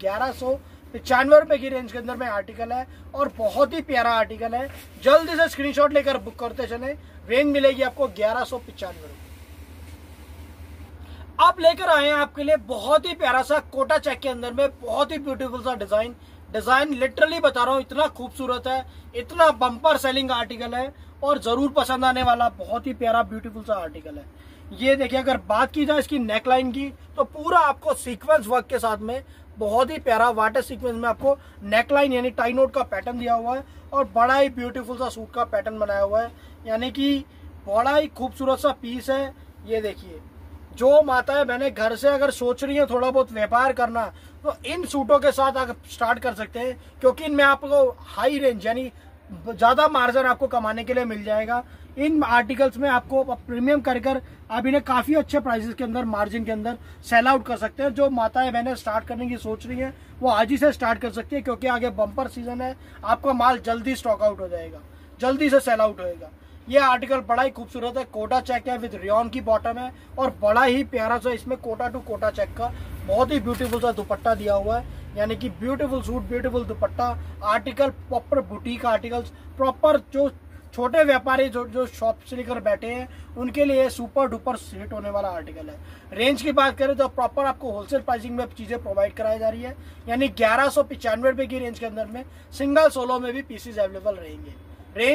1195 रुपए की रेंज के अंदर में आर्टिकल है और बहुत ही प्यारा आर्टिकल है। जल्दी से स्क्रीनशॉट लेकर बुक करते चले। रेंज मिलेगी आपको 1195 रुपए। आप लेकर आए हैं आपके लिए बहुत ही प्यारा सा कोटा चेक के अंदर में बहुत ही ब्यूटीफुल सा डिजाइन लिटरली बता रहा हूँ, इतना खूबसूरत है, इतना बम्पर सेलिंग आर्टिकल है और जरूर पसंद आने वाला बहुत ही प्यारा ब्यूटीफुल सा आर्टिकल है। ये देखिए, अगर बात की जाए इसकी नेकलाइन की तो पूरा आपको सीक्वेंस वर्क के साथ में बहुत ही प्यारा वाटर सीक्वेंस में आपको नेकलाइन यानी टाई नोट का पैटर्न दिया हुआ है और बड़ा ही ब्यूटीफुल सा सूट का पैटर्न बनाया हुआ है। यानी कि बड़ा ही खूबसूरत सा पीस है। ये देखिए, जो माताएं बहनें घर से अगर सोच रही हैं थोड़ा बहुत व्यापार करना तो इन सूटों के साथ आप स्टार्ट कर सकते हैं, क्योंकि इनमें आपको हाई रेंज यानी ज्यादा मार्जिन आपको कमाने के लिए मिल जाएगा। इन आर्टिकल्स में आपको प्रीमियम कर आप इन्हें काफी अच्छे प्राइसेस के अंदर मार्जिन के अंदर सेल आउट कर सकते हैं। जो माताएं बहनें स्टार्ट करने की सोच रही हैं वो आज ही से स्टार्ट कर सकती है, क्योंकि आगे बम्पर सीजन है। आपका माल जल्दी स्टॉक आउट हो जाएगा, जल्दी से सेल आउट होएगा। ये आर्टिकल बड़ा ही खूबसूरत है, कोटा चेक है विद रियॉन की बॉटम है और बड़ा ही प्यारा सा इसमें कोटा टू कोटा चेक का बहुत ही ब्यूटीफुल सा दुपट्टा दिया हुआ है। यानी कि beautiful suit, beautiful dupatta. Article proper boutique articles, proper जो छोटे व्यापारी जो शॉप से लेकर बैठे हैं उनके लिए सुपर डुपर सेट होने वाला आर्टिकल है। रेंज की बात करें तो प्रॉपर आपको होलसेल प्राइसिंग में चीजें प्रोवाइड कराई जा रही है। यानी 1195 रुपए की रेंज के अंदर में सिंगल सोलो में भी पीसेस अवेलेबल रहेंगे। रेंज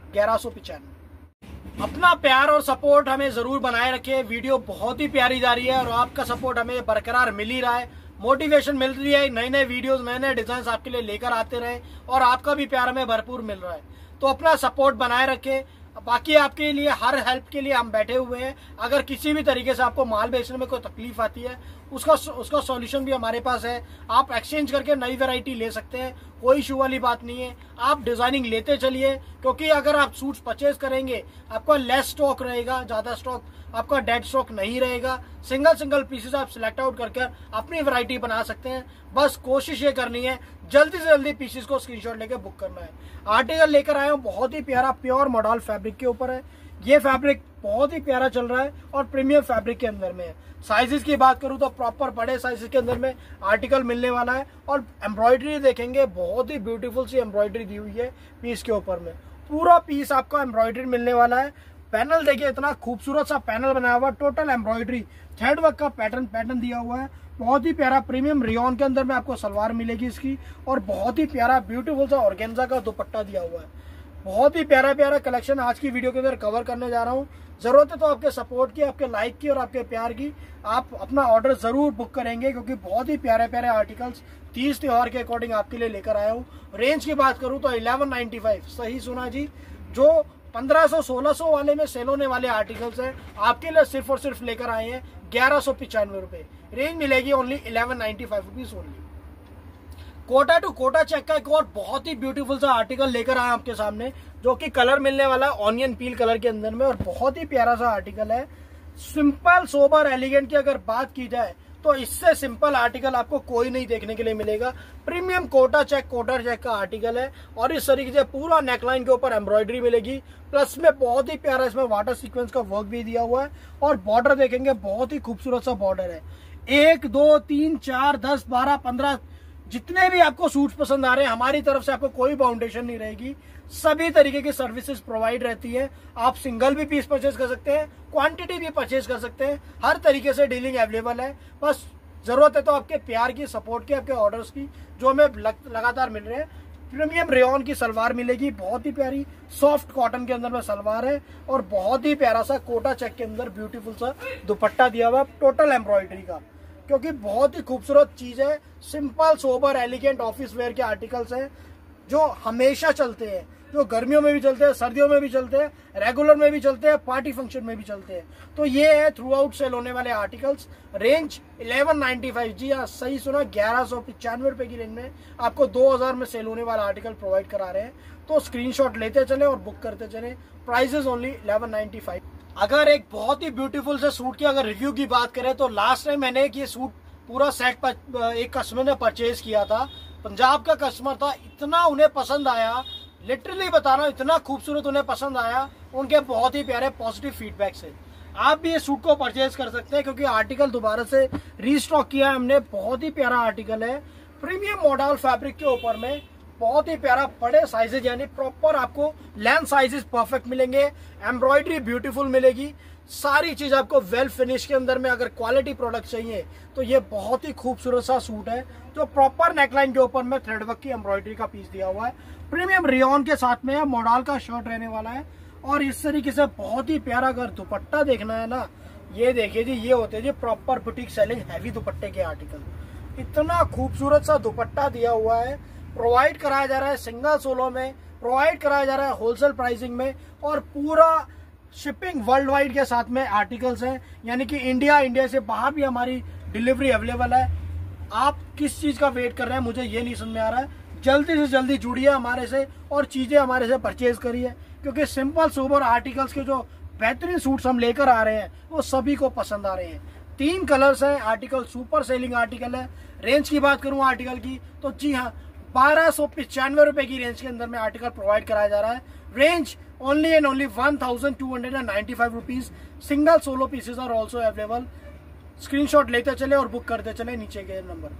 1195। अपना प्यार और सपोर्ट हमें जरूर बनाए रखे। वीडियो बहुत ही प्यारी जा रही है और आपका सपोर्ट हमें बरकरार मिल ही रहा है, मोटिवेशन मिल रही है, नए नए वीडियोस नए नए डिजाइन आपके लिए लेकर आते रहे और आपका भी प्यार हमें भरपूर मिल रहा है। तो अपना सपोर्ट बनाए रखें। बाकी आपके लिए हर हेल्प के लिए हम बैठे हुए हैं। अगर किसी भी तरीके से आपको माल बेचने में कोई तकलीफ आती है उसका सॉल्यूशन भी हमारे पास है। आप एक्सचेंज करके नई वैरायटी ले सकते हैं, कोई इशू वाली बात नहीं है। आप डिजाइनिंग लेते चलिए, क्योंकि अगर आप सूट्स परचेज करेंगे आपका लेस स्टॉक रहेगा, ज्यादा स्टॉक आपका डेड स्टॉक नहीं रहेगा। सिंगल सिंगल पीसेस आप सिलेक्ट आउट करके अपनी वैरायटी बना सकते हैं। बस कोशिश ये करनी है जल्दी से जल्दी पीसेस को स्क्रीनशॉट लेके बुक करना है। आर्टिकल लेकर आया हूँ बहुत ही प्यारा, प्योर मॉडल फैब्रिक के ऊपर है। ये फैब्रिक बहुत ही प्यारा चल रहा है और प्रीमियम फैब्रिक के अंदर में है। साइजेस की बात करूं तो प्रॉपर बड़े साइजेस के अंदर में आर्टिकल मिलने वाला है। और एम्ब्रॉयडरी देखेंगे, बहुत ही ब्यूटीफुल सी एम्ब्रॉयडरी दी हुई है पीस के ऊपर में। पूरा पीस आपको एम्ब्रॉयडरी मिलने वाला है। पैनल देखिए, इतना खूबसूरत सा पैनल बनाया हुआ, टोटल एम्ब्रॉयडरी थ्रेड वर्क का पैटर्न दिया हुआ है। बहुत ही प्यारा प्रीमियम रियॉन के अंदर में आपको सलवार मिलेगी इसकी, और बहुत ही प्यारा ब्यूटीफुल सा ऑर्गेन्जा का दुपट्टा दिया हुआ है। बहुत ही प्यारा प्यारा कलेक्शन आज की वीडियो के अंदर कवर करने जा रहा हूँ। जरूरत है तो आपके सपोर्ट की, आपके लाइक की और आपके प्यार की। आप अपना ऑर्डर जरूर बुक करेंगे, क्योंकि बहुत ही प्यारे प्यारे आर्टिकल्स 30 त्योहार के अकॉर्डिंग आपके लिए लेकर आया हूँ। रेंज की बात करूँ तो 1195, सही सुना जी, जो 1500-1600 वाले में सेल होने वाले आर्टिकल्स हैं, आपके लिए सिर्फ और सिर्फ लेकर आए हैं 1195 रुपए। रेंज मिलेगी only 1195 rupees only. Kota to Kota check का एक और बहुत ही ब्यूटीफुल सा आर्टिकल लेकर आया आपके सामने, जो कि कलर मिलने वाला है ऑनियन पील कलर के अंदर में, और बहुत ही प्यारा सा आर्टिकल है। सिंपल सोबर एलिगेंट की अगर बात की जाए तो इससे सिंपल आर्टिकल आपको कोई नहीं देखने के लिए मिलेगा। प्रीमियम कोटा चेक का आर्टिकल है, और इस तरीके से पूरा नेकलाइन के ऊपर एम्ब्रॉयडरी मिलेगी। प्लस में बहुत ही प्यारा इसमें वाटर सीक्वेंस का वर्क भी दिया हुआ है, और बॉर्डर देखेंगे बहुत ही खूबसूरत सा बॉर्डर है। 1 2 3 4 10 12 15 जितने भी आपको सूट्स पसंद आ रहे हैं, हमारी तरफ से आपको कोई बाउंडेशन नहीं रहेगी। सभी तरीके की सर्विसेज प्रोवाइड रहती है। आप सिंगल भी पीस परचेज कर सकते हैं, क्वांटिटी भी परचेज कर सकते हैं, हर तरीके से डीलिंग अवेलेबल है। बस जरूरत है तो आपके प्यार की, सपोर्ट की, आपके ऑर्डर्स की, जो हमें लगातार मिल रहे हैं। प्रीमियम रेयॉन की सलवार मिलेगी, बहुत ही प्यारी सॉफ्ट कॉटन के अंदर में सलवार है, और बहुत ही प्यारा सा कोटा चेक के अंदर ब्यूटीफुल सा दुपट्टा दिया हुआ टोटल एम्ब्रॉयडरी का, क्योंकि बहुत ही खूबसूरत चीज है। Simple sober elegant office wear के आर्टिकल्स हैं, जो हमेशा चलते हैं, जो गर्मियों में भी चलते हैं, सर्दियों में भी चलते हैं, रेगुलर में भी चलते हैं, पार्टी फंक्शन में भी चलते हैं। तो ये है थ्रू आउट सेल होने वाले आर्टिकल्स। रेंज 1195, जी हाँ सही सुना, 1195 रुपए की रेंज में आपको 2000 में सेल होने वाला आर्टिकल प्रोवाइड करा रहे हैं। तो स्क्रीनशॉट लेते चले और बुक करते चले। Prices only 1195। अगर एक बहुत ही ब्यूटीफुल से सूट की अगर रिव्यू की बात करें तो लास्ट टाइम मैंने ये सूट पूरा सेट एक कस्टमर ने परचेज किया था। पंजाब का कस्टमर था, इतना उन्हें पसंद आया, लिटरली बता रहा हूँ, इतना खूबसूरत उन्हें पसंद आया। उनके बहुत ही प्यारे पॉजिटिव फीडबैक से आप भी ये सूट को परचेज कर सकते हैं, क्योंकि आर्टिकल दोबारा से रीस्टॉक किया है हमने। बहुत ही प्यारा आर्टिकल है, प्रीमियम मॉडल फैब्रिक के ऊपर में, बहुत ही प्यारा। बड़े साइजेज यानी प्रॉपर आपको लेंथ साइजेस परफेक्ट मिलेंगे, एम्ब्रॉयडरी ब्यूटीफुल मिलेगी, सारी चीज आपको वेल फिनिश के अंदर में। अगर क्वालिटी प्रोडक्ट चाहिए तो ये बहुत ही खूबसूरत सा सूट है, जो प्रॉपर नेकलाइन के ऊपर में थ्रेडवर्क की एम्ब्रॉयडरी का पीस दिया हुआ है। प्रीमियम रियॉन के साथ में मॉडल का शर्ट रहने वाला है, और इस तरीके से बहुत ही प्यारा। अगर दुपट्टा देखना है ना, ये देखिए जी, ये होते हैं जी प्रॉपर बुटीक सेलिंग हैवी दुपट्टे के आर्टिकल। इतना खूबसूरत सा दुपट्टा दिया हुआ है, प्रोवाइड कराया जा रहा है सिंगल सोलो में, प्रोवाइड कराया जा रहा है होलसेल प्राइसिंग में, और पूरा शिपिंग वर्ल्ड वाइड के साथ में आर्टिकल्स हैं। यानी कि इंडिया से बाहर भी हमारी डिलीवरी अवेलेबल है। आप किस चीज का वेट कर रहे हैं, मुझे ये नहीं समझ में आ रहा है। जल्दी से जल्दी जुड़िए हमारे से और चीजें हमारे से परचेज करिए, क्योंकि सिंपल सोबर आर्टिकल्स के जो बेहतरीन सूट्स हम लेकर आ रहे हैं वो सभी को पसंद आ रहे हैं। 3 कलर्स हैं, आर्टिकल सुपर सेलिंग आर्टिकल है। रेंज की बात करूं आर्टिकल की तो जी हाँ 1295 रुपए की रेंज के अंदर में आर्टिकल प्रोवाइड कराया जा रहा है। Range only and only 1295 rupees. Single solo pieces are also available. Screenshot लेते चले और बुक करते चले नीचे के नंबर।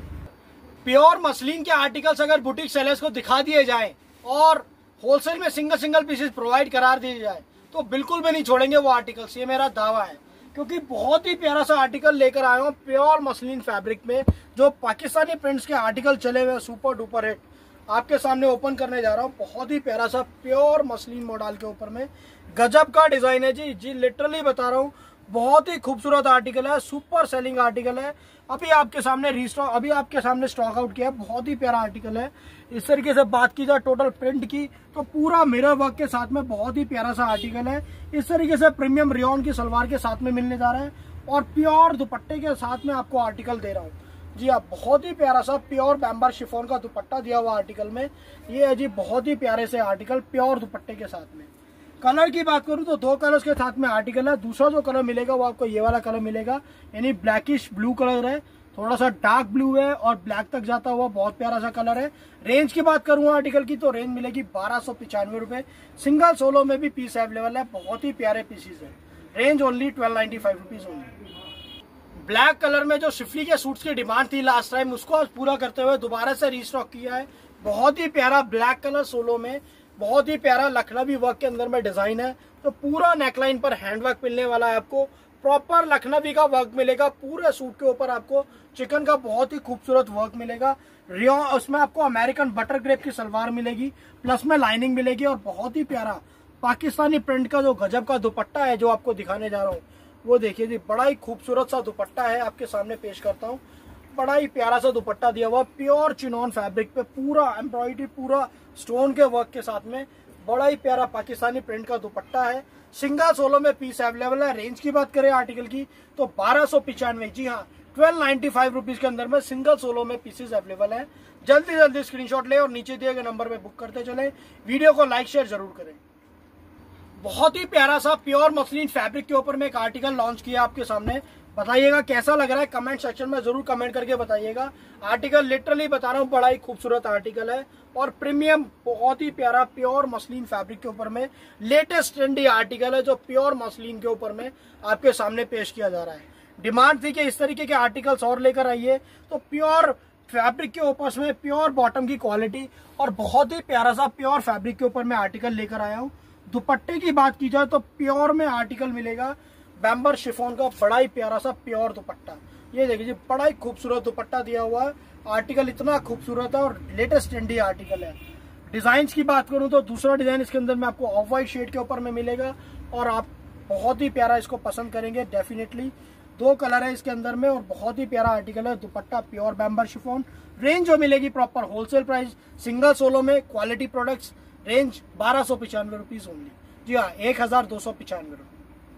प्योर मसलिन के आर्टिकल्स अगर बुटीक सेलर्स को दिखा दिए जाएं और होलसेल में सिंगल पीसेस प्रोवाइड करा दिए जाए तो बिल्कुल भी नहीं छोड़ेंगे वो आर्टिकल्स, ये मेरा दावा है। क्योंकि बहुत ही प्यारा सा आर्टिकल लेकर आया हूँ प्योर मसलिन फैब्रिक में, जो पाकिस्तानी प्रिंट्स के आर्टिकल चले हुए सुपर डुपर हिट। आपके सामने ओपन करने जा रहा हूँ। बहुत ही प्यारा सा प्योर मसलिन मॉडल के ऊपर में गजब का डिजाइन है जी लिटरली बता रहा हूँ, बहुत ही खूबसूरत आर्टिकल है, सुपर सेलिंग आर्टिकल है। अभी आपके सामने स्टॉक आउट किया है, बहुत ही प्यारा आर्टिकल है। इस तरीके से बात की जाए टोटल प्रिंट की तो पूरा मिरर वर्क के साथ में बहुत ही प्यारा सा आर्टिकल है। इस तरीके से प्रीमियम रेयॉन की सलवार के साथ में मिलने जा रहा है और प्योर दुपट्टे के साथ में आपको आर्टिकल दे रहा हूँ जी। आप बहुत ही प्यारा सा प्योर बैम्बर शिफॉन का दुपट्टा दिया हुआ आर्टिकल में ये है जी, बहुत ही प्यारे से आर्टिकल प्योर दुपट्टे के साथ में। कलर की बात करूं तो 2 कलर्स के साथ में आर्टिकल है। दूसरा जो कलर मिलेगा वो आपको ये वाला कलर मिलेगा, यानी ब्लैकिश ब्लू कलर है, थोड़ा सा डार्क ब्लू है और ब्लैक तक जाता हुआ बहुत प्यारा सा कलर है। रेंज की बात करूं आर्टिकल की तो रेंज मिलेगी 1295 रुपए। सिंगल सोलो में भी पीस अवेलेबल है, बहुत ही प्यारे पीसेस है। Range only 1295 rupees only. Black colour में जो शिफली के सूट्स की डिमांड थी लास्ट टाइम, उसको आज पूरा करते हुए दोबारा से रीस्टॉक किया है। बहुत ही प्यारा ब्लैक कलर सोलो में, बहुत ही प्यारा लखनवी वर्क के अंदर में डिजाइन है। तो पूरा नेकलाइन पर हैंडवर्क मिलने वाला है आपको, प्रॉपर लखनवी का वर्क मिलेगा। पूरे सूट के ऊपर आपको चिकन का बहुत ही खूबसूरत वर्क मिलेगा। उसमें आपको अमेरिकन बटर ग्रेप की सलवार मिलेगी, प्लस में लाइनिंग मिलेगी और बहुत ही प्यारा पाकिस्तानी प्रिंट का जो गजब का दुपट्टा है जो आपको दिखाने जा रहा हूँ वो देखिए जी, बड़ा ही खूबसूरत सा दुपट्टा है। आपके सामने पेश करता हूँ, बड़ा ही प्यारा सा दुपट्टा दिया हुआ प्योर चिनॉन फैब्रिक पे, पूरा एम्ब्रॉयडरी, पूरा स्टोन के वर्क के साथ में बड़ा ही प्यारा पाकिस्तानी प्रिंट का दुपट्टा है। सिंगल सोलो में पीस अवेलेबल है। रेंज की बात करें आर्टिकल की तो 1295, जी हाँ 1295 रुपीज के अंदर में सिंगल सोलो में पीसेस अवेलेबल है। जल्दी जल्दी स्क्रीनशॉट ले और नीचे दिए गए नंबर पे बुक करते चले। वीडियो को लाइक शेयर जरूर करें। बहुत ही प्यारा सा प्योर मसलिन फैब्रिक के ऊपर में एक आर्टिकल लॉन्च किया आपके सामने। बताइएगा कैसा लग रहा है, कमेंट सेक्शन में जरूर कमेंट करके बताइएगा। आर्टिकल लिटरली बता रहा हूँ, बड़ा ही खूबसूरत आर्टिकल है और प्रीमियम बहुत ही प्यारा प्योर मसलिन फैब्रिक के ऊपर में लेटेस्ट ट्रेंडी आर्टिकल है जो प्योर मसलिन के ऊपर में आपके सामने पेश किया जा रहा है। डिमांड थी कि इस तरीके के आर्टिकल्स और लेकर आइए, तो प्योर फैब्रिक के ऊपर में प्योर बॉटम की क्वालिटी और बहुत ही प्यारा सा प्योर फैब्रिक के ऊपर में आर्टिकल लेकर आया हूँ। दुपट्टे की बात की जाए तो प्योर में आर्टिकल मिलेगा बैम्बर शिफॉन का, बड़ा ही प्यारा सा प्योर दुपट्टा। ये देखिए, बड़ा ही खूबसूरत दुपट्टा दिया हुआ है। आर्टिकल इतना खूबसूरत है और लेटेस्ट ट्रेंडी आर्टिकल है। डिजाइन की बात करूं तो दूसरा डिजाइन इसके अंदर में आपको ऑफ व्हाइट शेड के ऊपर में मिलेगा और आप बहुत ही प्यारा इसको पसंद करेंगे डेफिनेटली। 2 कलर है इसके अंदर में और बहुत ही प्यारा आर्टिकल है। Dupatta pure bamber chiffon. Range जो मिलेगी proper wholesale price single solo में quality products, range 1295 rupees only. जी हाँ, 1295 रुपये।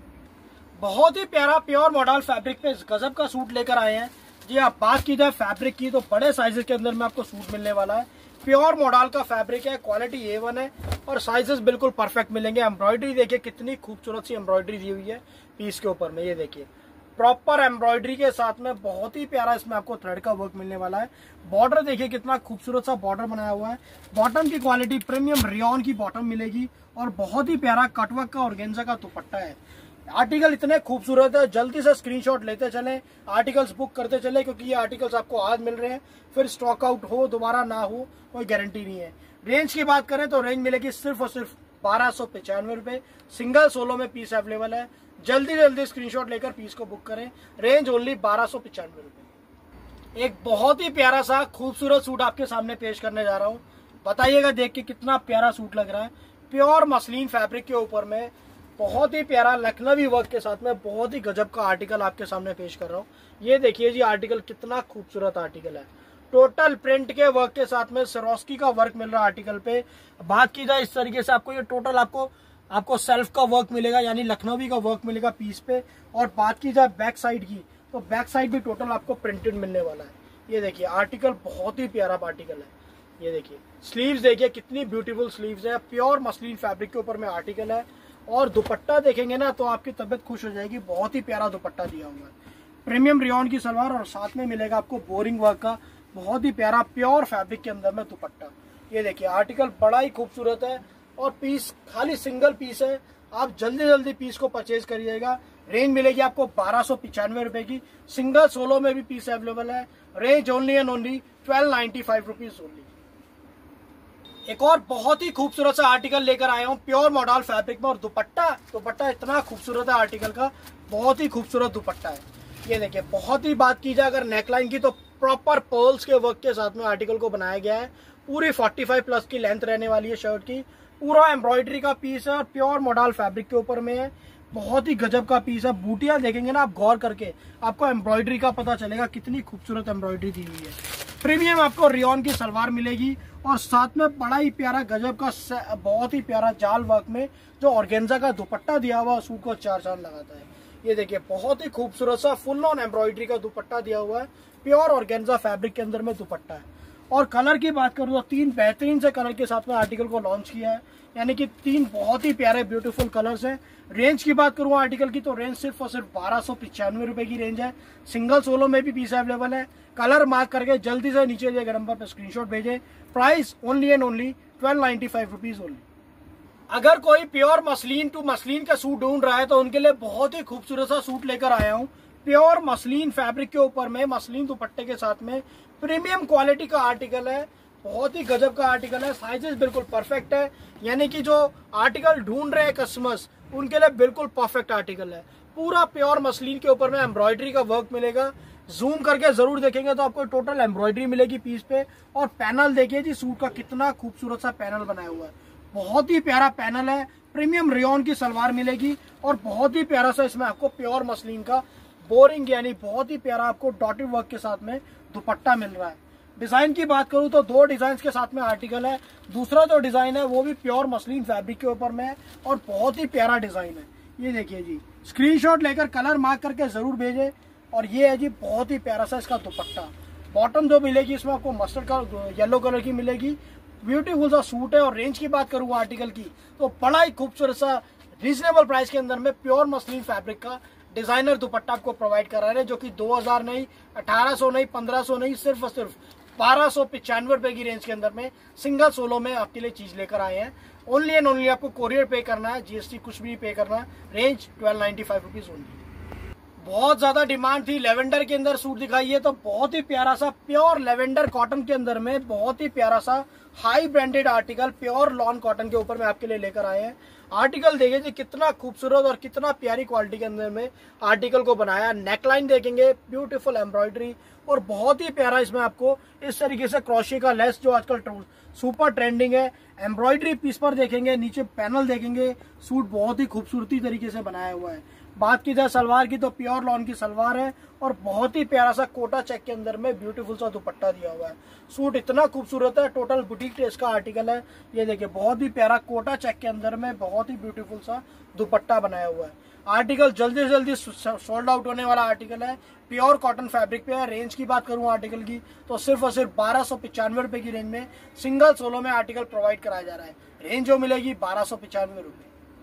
बहुत ही प्यारा प्योर मॉडल फैब्रिक पे गजब का सूट लेकर आए हैं। जी आप बात की जाए फैब्रिक की तो बड़े साइजेस के अंदर में आपको सूट मिलने वाला है। प्योर मॉडल का फैब्रिक है, क्वालिटी A1 है और साइजेस बिल्कुल परफेक्ट मिलेंगे। एम्ब्रॉयडरी देखिए कितनी खूबसूरत सी एम्ब्रॉयडरी दी हुई है पीस के ऊपर में। ये देखिए प्रॉपर एम्ब्रॉयडरी के साथ में बहुत ही प्यारा इसमें आपको थ्रेड का वर्क मिलने वाला है। बॉर्डर देखिए कितना खूबसूरत सा बॉर्डर बनाया हुआ है। बॉटम की क्वालिटी प्रीमियम रेयॉन की बॉटम मिलेगी और बहुत ही प्यारा कटवर्क का ऑर्गेन्जा का दुपट्टा है। आर्टिकल इतने खूबसूरत है, जल्दी से स्क्रीनशॉट लेते चलें, आर्टिकल्स बुक करते चले क्योंकि ये आर्टिकल्स आपको आज मिल रहे हैं, फिर स्टॉक आउट हो दोबारा ना हो कोई गारंटी नहीं है। रेंज की बात करें तो रेंज मिलेगी सिर्फ और सिर्फ 1295 रुपए। सिंगल सोलो में पीस अवेलेबल है। जल्दी जल्दी स्क्रीनशॉट लेकर पीस को बुक करें। रेंज ओनली 1295 रुपए। एक बहुत ही प्यारा सा खूबसूरत सूट आपके सामने पेश करने जा रहा हूँ। बताइएगा देख के कितना प्यारा सूट लग रहा है। प्योर मसलिन फैब्रिक के ऊपर में बहुत ही प्यारा लखनवी वर्क के साथ में बहुत ही गजब का आर्टिकल आपके सामने पेश कर रहा हूँ। ये देखिए जी आर्टिकल कितना खूबसूरत आर्टिकल है। टोटल प्रिंट के वर्क के साथ में सरोस्की का वर्क मिल रहा है आर्टिकल पे। बात की जाए इस तरीके से आपको ये टोटल आपको सेल्फ का वर्क मिलेगा, यानी लखनवी का वर्क मिलेगा पीस पे। और बात की जाए बैक साइड की तो बैक साइड भी टोटल आपको प्रिंटेड मिलने वाला है। ये देखिए आर्टिकल बहुत ही प्यारा आर्टिकल है। ये देखिए स्लीव्स देखिए कितनी ब्यूटीफुल स्लीव्स है। प्योर मसलिन फैब्रिक के ऊपर में आर्टिकल है और दुपट्टा देखेंगे ना तो आपकी तबीयत खुश हो जाएगी। बहुत ही प्यारा दुपट्टा दिया हुआ है। प्रीमियम रेयॉन की सलवार और साथ में मिलेगा आपको बोरिंग वर्क का बहुत ही प्यारा प्योर फैब्रिक के अंदर में दुपट्टा। ये देखिए आर्टिकल बड़ा ही खूबसूरत है और पीस खाली सिंगल पीस है। आप जल्दी जल्दी पीस को परचेज करिएगा। रेंज मिलेगी आपको 1295 रुपए की। सिंगल सोलो में भी पीस अवेलेबल है। Range only and only 1295 rupees only. एक और बहुत ही खूबसूरत सा आर्टिकल लेकर आया हूँ प्योर मॉडल फैब्रिक में और दुपट्टा इतना खूबसूरत है आर्टिकल का, बहुत ही खूबसूरत दुपट्टा है। ये देखिए बहुत ही बात की जाए अगर नेकलाइन की तो प्रॉपर पर्ल्स के वर्क के साथ में आर्टिकल को बनाया गया है। पूरी 45 प्लस की लेंथ रहने वाली है शर्ट की। पूरा एम्ब्रॉयडरी का पीस है और प्योर मॉडल फैब्रिक के ऊपर में है। बहुत ही गजब का पीस है। बूटियां देखेंगे ना आप गौर करके, आपको एम्ब्रॉयडरी का पता चलेगा कितनी खूबसूरत एम्ब्रॉयडरी दी हुई है। प्रीमियम आपको रियोन की सलवार मिलेगी और साथ में बड़ा ही प्यारा गजब का बहुत ही प्यारा जाल वर्क में जो ऑर्गेन्जा का दुपट्टा दिया हुआ सूट को चार चांद लगाता है। ये देखिए बहुत ही खूबसूरत सा फुल ऑन एम्ब्रॉयडरी का दुपट्टा दिया हुआ है। प्योर ऑर्गेन्जा फैब्रिक के अंदर में दुपट्टा है। और कलर की बात करूँ तो 3 बेहतरीन से कलर के साथ में आर्टिकल को लॉन्च किया है, यानी कि 3 बहुत ही प्यारे ब्यूटीफुल कलर्स हैं। रेंज की बात करूँ आर्टिकल की तो रेंज सिर्फ और सिर्फ 1295 रुपए की रेंज है। सिंगल सोलो में भी पीस अवेलेबल है। कलर मार्क करके जल्दी से नीचे दिए गए नंबर पर स्क्रीनशॉट भेजें। Price only and only 1295 rupees only. अगर कोई प्योर मसलिन टू मसलिन का सूट ढूंढ रहा है तो उनके लिए बहुत ही खूबसूरत सा सूट लेकर आया हूँ। प्योर मसलिन फैब्रिक के ऊपर में मसलिन दुपट्टे के साथ में प्रीमियम क्वालिटी का आर्टिकल है। बहुत ही गजब का आर्टिकल है। साइजेस बिल्कुल परफेक्ट है, यानी कि जो आर्टिकल ढूंढ रहे हैं कस्टमर्स उनके लिए बिल्कुल परफेक्ट आर्टिकल है। पूरा प्योर मसलिन के ऊपर में एम्ब्रॉयडरी का वर्क मिलेगा। जूम करके जरूर देखेंगे तो आपको टोटल एम्ब्रॉयडरी मिलेगी पीस पे। और पैनल देखिए जी, सूट का कितना खूबसूरत सा पैनल बनाया हुआ है। बहुत ही प्यारा पैनल है। प्रीमियम रियोन की सलवार मिलेगी और बहुत ही प्यारा सा इसमें आपको प्योर मसलिन का बोरिंग यानी बहुत ही प्यारा आपको डॉटेड वर्क के साथ में दुपट्टा मिल रहा है। डिजाइन की बात करूं तो 2 डिजाइन के साथ में आर्टिकल है। दूसरा जो डिजाइन है वो भी प्योर मसलिन फैब्रिक के ऊपर में है और बहुत ही प्यारा डिजाइन है। ये देखिए जी, स्क्रीनशॉट लेकर कलर मार्क करके जरूर भेजें। और ये है जी बहुत ही प्यारा सा इसका दुपट्टा। बॉटम जो मिलेगी इसमें आपको मस्टर्ड का येलो कलर की मिलेगी। ब्यूटीफुल सा सूट है। और रेंज की बात करूँ आर्टिकल की तो बड़ा ही खूबसूरत सा रीजनेबल प्राइस के अंदर में प्योर मसलिन फैब्रिक का डिजाइनर दुपट्टा आपको प्रोवाइड करा रहे हैं, जो कि 2000 नहीं, 1800 नहीं, 1500 नहीं, सिर्फ और सिर्फ 1295 रुपए की रेंज के अंदर में सिंगल सोलो में आपके लिए चीज लेकर आए हैं। ओनली एंड ओनली आपको कोरियर पे करना है, जीएसटी कुछ भी पे करना है। Range 1295 rupees only. बहुत ज्यादा डिमांड थी लेवेंडर के अंदर सूट दिखाइए, तो बहुत ही प्यारा सा प्योर लेवेंडर कॉटन के अंदर में बहुत ही प्यारा सा high branded article pure lawn cotton के ऊपर में आपके लिए लेकर आए हैं। आर्टिकल देखिए जी कितना खूबसूरत और कितना प्यारी क्वालिटी के अंदर में आर्टिकल को बनाया। नेकलाइन देखेंगे, ब्यूटीफुल एम्ब्रॉयडरी और बहुत ही प्यारा इसमें आपको इस तरीके से क्रोशे का लेस जो आजकल सुपर ट्रेंडिंग है। एम्ब्रॉयडरी पीस पर देखेंगे, नीचे पैनल देखेंगे। सूट बहुत ही खूबसूरती तरीके से बनाया हुआ है। बात की जाए सलवार की तो प्योर लॉन की सलवार है और बहुत ही प्यारा सा कोटा चेक के अंदर में ब्यूटीफुल सा दुपट्टा दिया हुआ है। सूट इतना खूबसूरत है, टोटल बुटीक टेस्ट का आर्टिकल है। ये देखिए बहुत ही प्यारा कोटा चेक के अंदर में बहुत ही ब्यूटीफुल सा दुपट्टा बनाया हुआ है। आर्टिकल जल्दी से जल्दी सोल्ड आउट होने वाला आर्टिकल है। प्योर कॉटन फैब्रिक पे है। रेंज की बात करूं आर्टिकल की तो सिर्फ और सिर्फ 1295 रुपए की रेंज में सिंगल सोलो में आर्टिकल प्रोवाइड कराया जा रहा है। रेंज जो मिलेगी 1295 रुपए।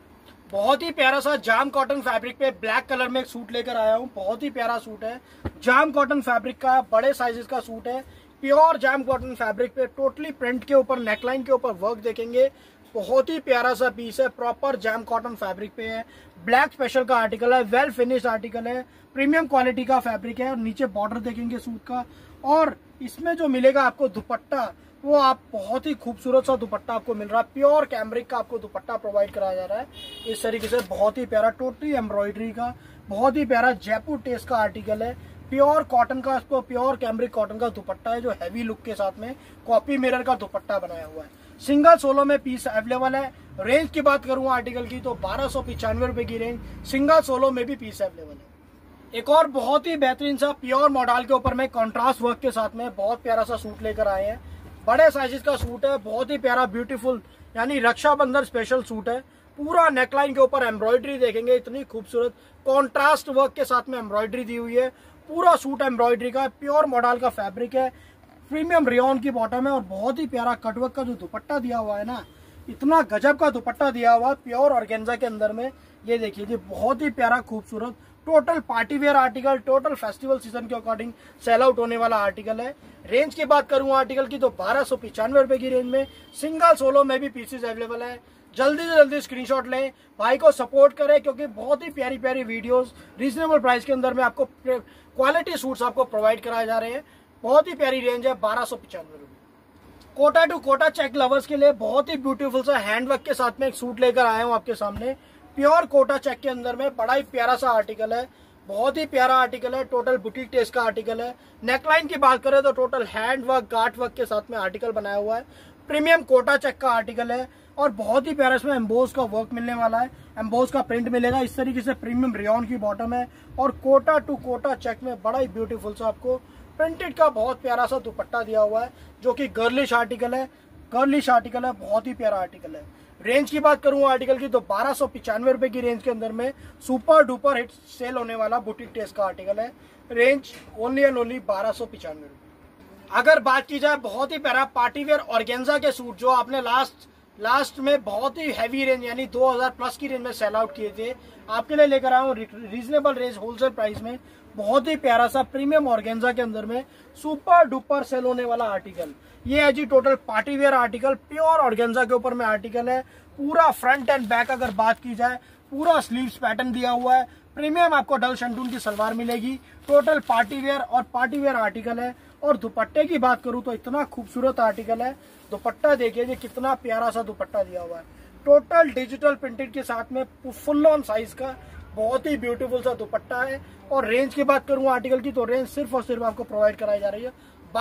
बहुत ही प्यारा सा जाम कॉटन फैब्रिक पे ब्लैक कलर में एक सूट लेकर आया हूँ। बहुत ही प्यारा सूट है, जाम कॉटन फैब्रिक का, बड़े साइजेस का सूट है। प्योर जाम कॉटन फैब्रिक पे टोटली प्रिंट के ऊपर नेकलाइन के ऊपर वर्क देखेंगे। बहुत ही प्यारा सा पीस है, प्रॉपर जाम कॉटन फैब्रिक पे है। ब्लैक स्पेशल का आर्टिकल है, वेल फिनिश्ड आर्टिकल है, प्रीमियम क्वालिटी का फैब्रिक है। और नीचे बॉर्डर देखेंगे सूट का। और इसमें जो मिलेगा आपको दुपट्टा, वो आप बहुत ही खूबसूरत सा दुपट्टा आपको मिल रहा है। प्योर कैमरिक का आपको दुपट्टा प्रोवाइड कराया जा रहा है इस तरीके से। बहुत ही प्यारा टोटली एम्ब्रॉयडरी का बहुत ही प्यारा जयपुर टेस्ट का आर्टिकल है। प्योर कॉटन का, इसको प्योर कैमरिक कॉटन का दुपट्टा है जो हैवी लुक के साथ में कॉपी मिरर का दुपट्टा बनाया हुआ है। सिंगल सोलो में पीस अवेलेबल है। रेंज की बात करूँ आर्टिकल की तो 1295 रुपए की रेंज, सिंगल सोलो में भी पीस अवेलेबल है। एक और बहुत ही बेहतरीन सा प्योर मॉडल के ऊपर में कॉन्ट्रास्ट वर्क के साथ में बहुत प्यारा सा सूट लेकर आए हैं। बड़े साइजेस का सूट है, बहुत ही प्यारा ब्यूटीफुल यानी रक्षाबंधन स्पेशल सूट है। पूरा नेकलाइन के ऊपर एम्ब्रॉयडरी देखेंगे, इतनी खूबसूरत कॉन्ट्रास्ट वर्क के साथ में एम्ब्रॉयडरी दी हुई है। पूरा सूट एम्ब्रॉयडरी का, प्योर मॉडल का फैब्रिक है। प्रीमियम रियोन की बॉटम है और बहुत ही प्यारा कटवर्क का जो दुपट्टा दिया हुआ है ना, इतना गजब का दुपट्टा दिया हुआ है प्योर ऑर्गेन्जा के अंदर में। ये देखिए जी बहुत ही प्यारा खूबसूरत total party wear article, total festival season के अकॉर्डिंग सेल आउट होने वाला आर्टिकल है। रेंज की बात करूं आर्टिकल की तो 1295 रुपए की रेंज में सिंगल सोलो में भी पीसेस अवेलेबल है। जल्दी से जल्दी स्क्रीनशॉट लें, भाई को सपोर्ट करें, क्योंकि बहुत ही प्यारी प्यारी वीडियोस रीजनेबल प्राइस के अंदर में आपको क्वालिटी सूट्स आपको प्रोवाइड कराए जा रहे हैं। बहुत ही प्यारी रेंज है, 1295 रुपए। Kota to Kota check lovers के लिए बहुत ही ब्यूटीफुल सा हैंडवर्क के साथ में एक सूट लेकर आया हूँ आपके सामने। प्योर कोटा चेक के अंदर में बड़ा ही प्यारा सा आर्टिकल है। बहुत ही प्यारा आर्टिकल है, टोटल बुटीक टेस्ट का आर्टिकल है। नेकलाइन की बात करें तो total hand work, guard work के साथ में आर्टिकल बनाया हुआ है। प्रीमियम कोटा चेक का आर्टिकल है और बहुत ही प्यारा इसमें एम्बोज का वर्क मिलने वाला है, एम्बोज का प्रिंट मिलेगा। इस तरीके से प्रीमियम रेयॉन की बॉटम है और कोटा टू कोटा चेक में बड़ा ही ब्यूटीफुल सा आपको प्रिंटेड का बहुत प्यारा सा दुपट्टा दिया हुआ है, जो कि गर्लिश आर्टिकल है, बहुत ही प्यारा आर्टिकल है। रेंज की बात करूं आर्टिकल की तो 1295 रुपए की रेंज के अंदर में सुपर डुपर हिट सेल होने वाला बुटीक टेस्ट का आर्टिकल है। रेंज ओनली एंड ओनली 1295 रुपए। अगर बात की जाए बहुत ही प्यारा पार्टीवेयर ऑर्गेन्जा के सूट जो आपने लास्ट में बहुत ही हैवी रेंज यानी 2000 प्लस की रेंज में सेल आउट किए थे, आपके लिए लेकर आया हूँ रीजनेबल रेंज होलसेल प्राइस में। बहुत ही प्यारा सा प्रीमियम ऑर्गेन्जा के अंदर में सुपर डुपर सेल होने वाला आर्टिकल ये है जी। Total party wear article, pure organza के ऊपर में आर्टिकल है। पूरा फ्रंट एंड बैक अगर बात की जाए पूरा स्लीव्स पैटर्न दिया हुआ है। प्रीमियम आपको डल शंटून की सलवार मिलेगी। टोटल पार्टीवेयर आर्टिकल है। और दुपट्टे की बात करूं तो इतना खूबसूरत आर्टिकल है। दुपट्टा देखिए जी, कितना प्यारा सा दुपट्टा दिया हुआ है। टोटल डिजिटल प्रिंटेड के साथ में फुल ऑन साइज का बहुत ही ब्यूटीफुल सा दुपट्टा है। और रेंज की बात करूं आर्टिकल की तो रेंज सिर्फ और सिर्फ आपको प्रोवाइड कराई जा रही है